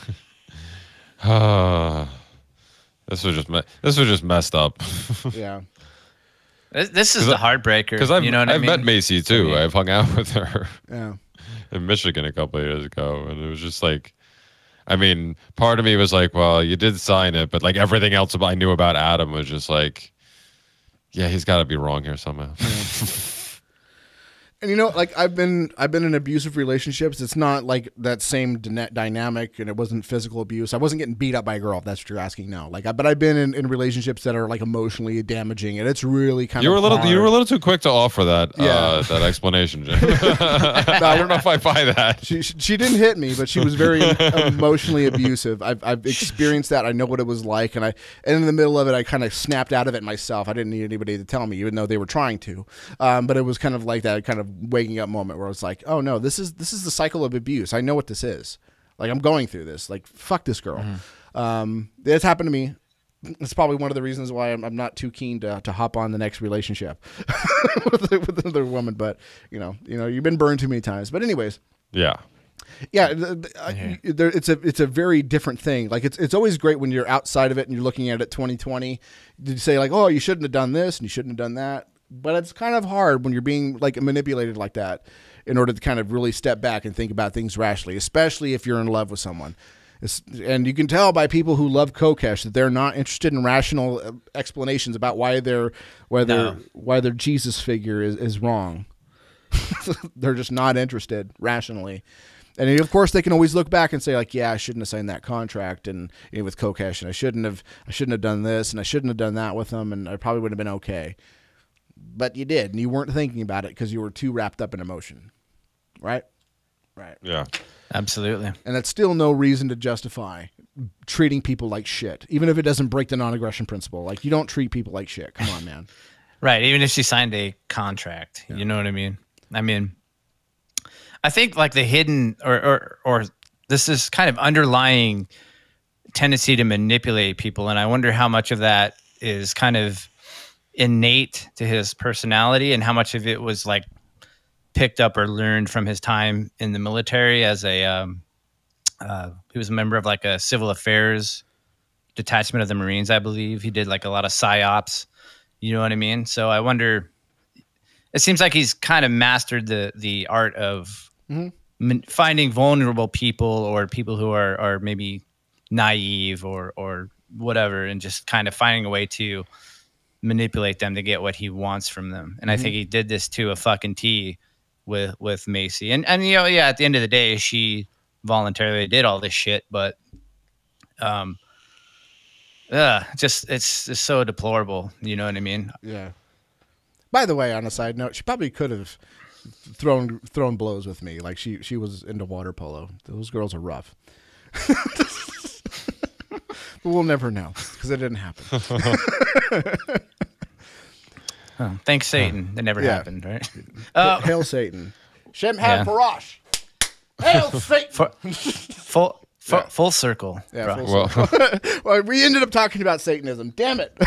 this was just messed up. Yeah, this is the heartbreaker because I've I've met Macy too. I've hung out with her. Yeah, in Michigan a couple of years ago, and it was just like, I mean, part of me was like, well, you did sign it, but like everything else I knew about Adam was just like, yeah, he's got to be wrong here somehow. Yeah. And, you know, like I've been in abusive relationships. It's not like that same dynamic, and it wasn't physical abuse. I wasn't getting beat up by a girl, if that's what you're asking. No, but I've been in relationships that are like emotionally damaging, and it's really kind of hard. You were a little too quick to offer that that explanation, Jim. I don't know if I buy that. She didn't hit me, but she was very emotionally abusive. I've experienced that. I know what it was like, and in the middle of it, I kind of snapped out of it myself. I didn't need anybody to tell me, even though they were trying to. But it was kind of like that kind of waking up moment where it's like, oh no, this is the cycle of abuse. I know what this is. Like, I'm going through this. Like, fuck this girl. It's happened to me. It's probably one of the reasons why I'm not too keen to hop on the next relationship with another woman. But you know, you've been burned too many times. But anyways, it's a very different thing. Like, it's always great when you're outside of it and you're looking at it 2020. You say like, oh, you shouldn't have done this and you shouldn't have done that. But it's kind of hard when you're being like manipulated like that in order to kind of really step back and think about things rationally, especially if you're in love with someone. And you can tell by people who love Kokesh that they're not interested in rational explanations about why their Jesus figure is wrong. They're just not interested rationally. And of course, they can always look back and say, like, yeah, I shouldn't have signed that contract and with Kokesh, and I shouldn't have done this, and I shouldn't have done that with them, and I probably would have been okay. But you did, and you weren't thinking about it because you were too wrapped up in emotion, right? Right. Yeah. Absolutely. And that's still no reason to justify treating people like shit, even if it doesn't break the non-aggression principle. Like, you don't treat people like shit. Come on, man. Right. Even if she signed a contract, you know what I mean? I mean, I think like the hidden or this is kind of underlying tendency to manipulate people. And I wonder how much of that is kind of innate to his personality and how much of it was like picked up or learned from his time in the military as a, he was a member of like a civil affairs detachment of the Marines, I believe. He did like a lot of psyops, you know what I mean? So I wonder, it seems like he's kind of mastered the art of finding vulnerable people or people who are maybe naive or whatever, and just kind of finding a way to manipulate them to get what he wants from them. And I think he did this to a fucking T with Macy. And you know, yeah, at the end of the day, she voluntarily did all this shit, but just it's so deplorable, you know what I mean? Yeah. By the way, on a side note, she probably could have thrown blows with me. Like, she was into water polo. Those girls are rough. But we'll never know because it didn't happen. Oh, thanks, Satan. That never happened, right? Hail Satan. Shem had Parash. Hail Satan. Full circle. Yeah, full circle. Well, we ended up talking about Satanism. Damn it.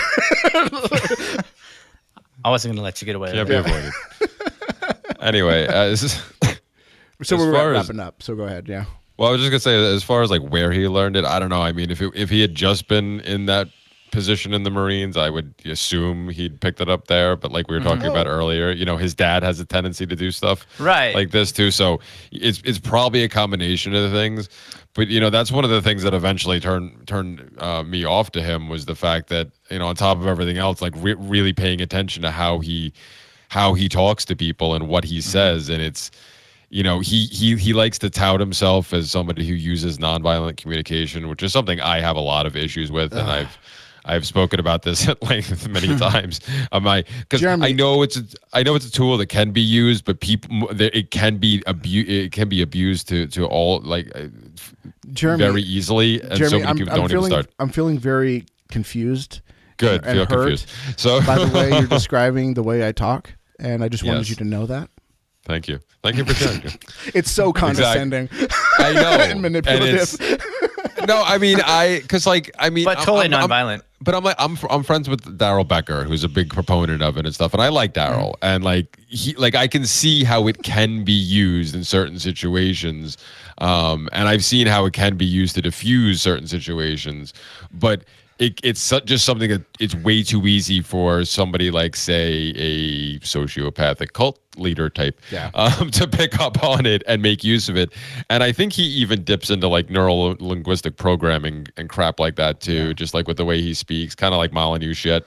I wasn't going to let you get away Can't with be avoided. Anyway, so we're wrapping up. So go ahead. Yeah. Well, I was just gonna say, as far as like where he learned it, I don't know. I mean, if he had just been in that position in the Marines, I would assume he'd picked it up there. But like we were talking about earlier, you know, his dad has a tendency to do stuff like this too. So it's probably a combination of the things. But you know, that's one of the things that eventually turned me off to him, was the fact that, you know, on top of everything else, like really paying attention to how he talks to people and what he says. And it's, you know, he likes to tout himself as somebody who uses nonviolent communication, which is something I have a lot of issues with, and I've spoken about this at length many times. Because I know it's a tool that can be used, but it can be abused to all, like, Jeremy, very easily, and Jeremy, so many people don't even start. I'm feeling very confused. Good, and feel hurt confused. So by the way you're describing the way I talk, and I just wanted you to know that. Thank you for sharing. It's so condescending. Exactly. I know. And manipulative. No, I mean, but totally nonviolent. But I'm friends with Daryl Becker, who's a big proponent of it and stuff, and I like Daryl, and I can see how it can be used in certain situations, and I've seen how it can be used to diffuse certain situations, but it's just something that it's way too easy for somebody like, say, a sociopathic cult leader type to pick up on it and make use of it. And I think he even dips into like neuro-linguistic programming and crap like that too, just like with the way he speaks, kind of like Molyneux shit.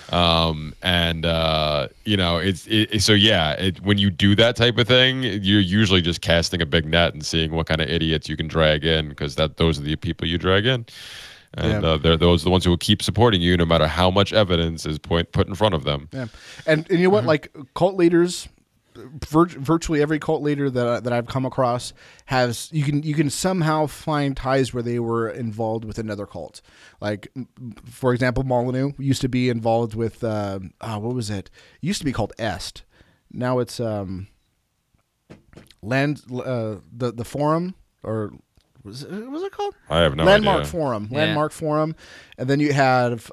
You know, when you do that type of thing, you're usually just casting a big net and seeing what kind of idiots you can drag in, because those are the people you drag in. And those are the ones who will keep supporting you no matter how much evidence is put in front of them. Yeah, and you know what? Like, cult leaders, virtually every cult leader that I've come across has, you can somehow find ties where they were involved with another cult. Like, for example, Molyneux used to be involved with what was it? It used to be called Est. Now it's the Forum, or was it called? I have no Landmark idea. Forum. Landmark Forum. And then you have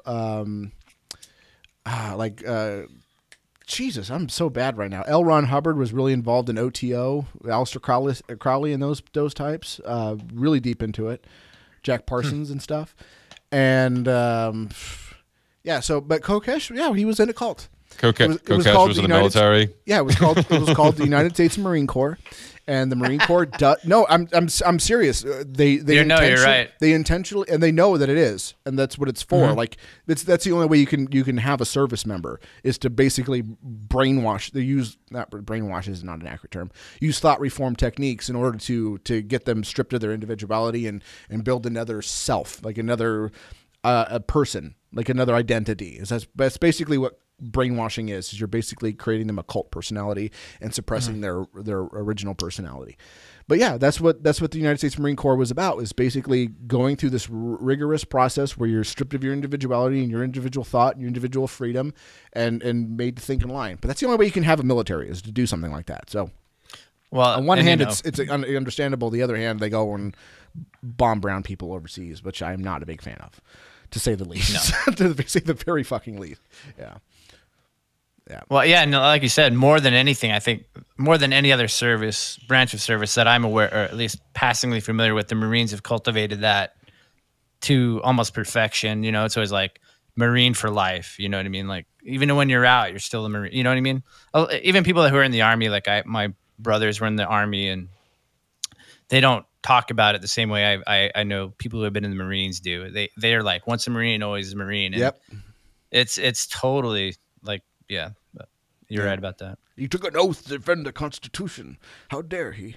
Jesus, I'm so bad right now. L. Ron Hubbard was really involved in OTO. Aleister Crowley and those types, really deep into it. Jack Parsons and stuff. And but Kokesh, he was in a cult. Kokesh was in the military. Yeah, it was called the United States Marine Corps. And the Marine Corps no, I'm serious. You're right. They intentionally, and they know that it is, and that's what it's for. Like, that's the only way you can have a service member, is to basically brainwash. They use, not brainwash is not an accurate term. Use thought reform techniques in order to get them stripped of their individuality and build another self, like another a person, like another identity. That's basically what brainwashing is you're basically creating them a cult personality and suppressing their original personality. But yeah, that's what the United States Marine Corps was about, is basically going through this rigorous process where you're stripped of your individuality and your individual thought and your individual freedom and made to think in line. But that's the only way you can have a military, is to do something like that. So, well, on one hand, it's understandable. The other hand, they go and bomb brown people overseas, which I'm not a big fan of, to say the least. No. To say the very fucking least. Yeah. Yeah. Well, yeah, no, like you said, more than anything, I think more than any other branch of service that I'm aware, or at least passingly familiar with, the Marines have cultivated that to almost perfection. You know, it's always like Marine for life. You know what I mean? Like, even when you're out, you're still a Marine. You know what I mean? Even people who are in the Army, like my brothers were in the Army, and they don't talk about it the same way I know people who have been in the Marines do. They're like, once a Marine, always a Marine. And yep. It's totally like, yeah, you're right about that. He took an oath to defend the Constitution. How dare he?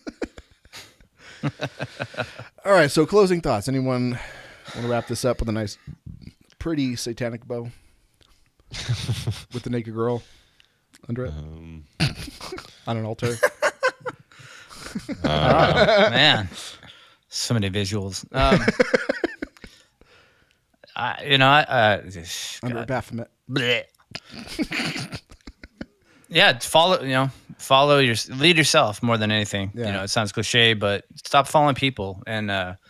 All right, so closing thoughts. Anyone want to wrap this up with a nice, pretty satanic bow with the naked girl under it on an altar? Oh, man. So many visuals. Under a Baphomet. Yeah, lead yourself more than anything. Yeah. You know, it sounds cliche, but stop following people. And,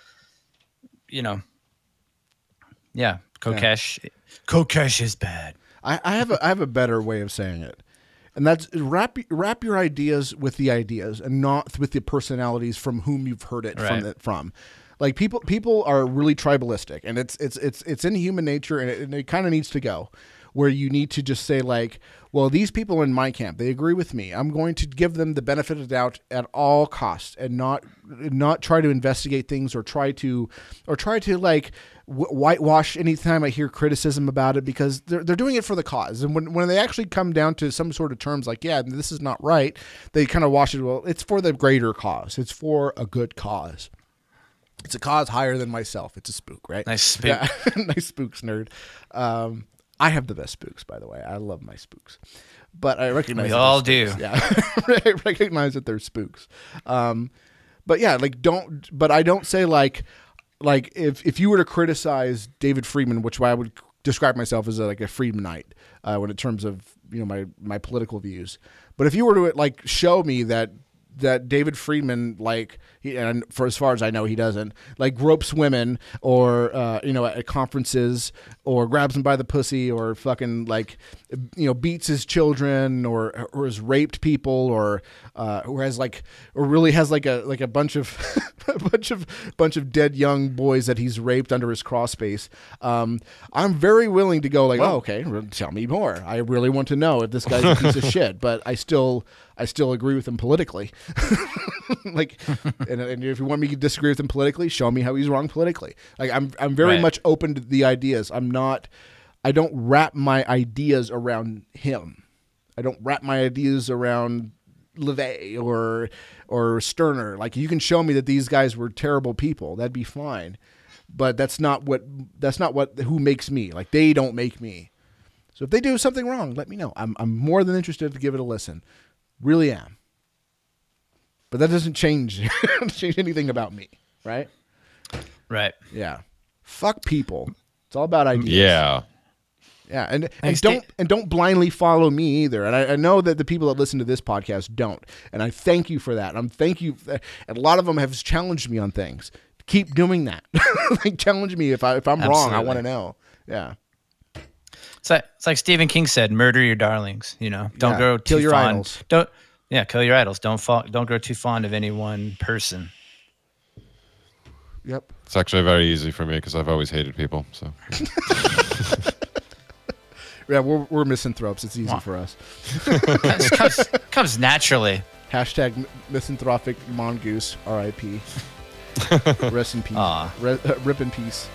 yeah, Kokesh. Yeah. Kokesh is bad. I have a better way of saying it. And that's wrap your ideas with the ideas and not with the personalities from whom you've heard it from. Like people are really tribalistic, and it's in human nature, and it kind of needs to go, where you need to just say like, well, these people in my camp, they agree with me. I'm going to give them the benefit of the doubt at all costs, and not try to investigate things or try to like whitewash anytime I hear criticism about it, because they're doing it for the cause. And when they actually come down to some sort of terms like, yeah, this is not right, they kind of wash it. Well, it's for the greater cause. It's for a good cause. It's a cause higher than myself. It's a spook, right? Nice spook. Yeah. Nice spooks, nerd. I have the best spooks, by the way. I love my spooks. But I recognize we all do. Yeah. I recognize that they're spooks. But yeah, but I don't say like if you were to criticize David Friedman, which I would describe myself as a Friedmanite when in terms of, you know, my political views. But if you were to like show me that David Friedman, and for as far as I know, he doesn't, like, ropes women or, at conferences, or grabs them by the pussy, or fucking, beats his children, or has raped people, or really has a bunch of bunch of dead young boys that he's raped under his crawl space. I'm very willing to go oh, okay, tell me more. I really want to know if this guy's a piece of shit, but I still agree with him politically. And if you want me to disagree with him politically, show me how he's wrong politically. Like, I'm very much open to the ideas. I don't wrap my ideas around him. I don't wrap my ideas around LeVay or Sterner. Like, you can show me that these guys were terrible people. That'd be fine. But that's not who makes me. Like, they don't make me. So if they do something wrong, let me know. I'm more than interested to give it a listen. Really am. But that doesn't change anything about me, right? Right. Yeah. Fuck people. It's all about ideas. Yeah. Yeah, and don't blindly follow me either. And I know that the people that listen to this podcast don't. And I thank you for that. And and a lot of them have challenged me on things. Keep doing that. Challenge me if I'm wrong. I want to know. Yeah. It's like Stephen King said, murder your darlings, you know. Don't grow too kill your fond. Idols. Kill your idols. Don't grow too fond of any one person. Yep. It's actually very easy for me because I've always hated people. So yeah, we're misanthropes. It's easy for us. comes naturally. # misanthropic mongoose. R.I.P. Rest in peace. Rip in peace.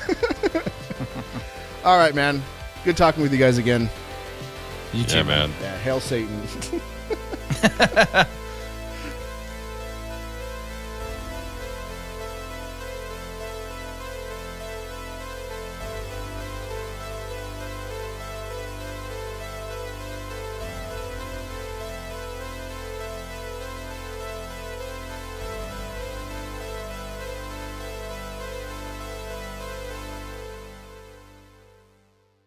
All right, man. Good talking with you guys again. You too, man. Yeah, hail Satan.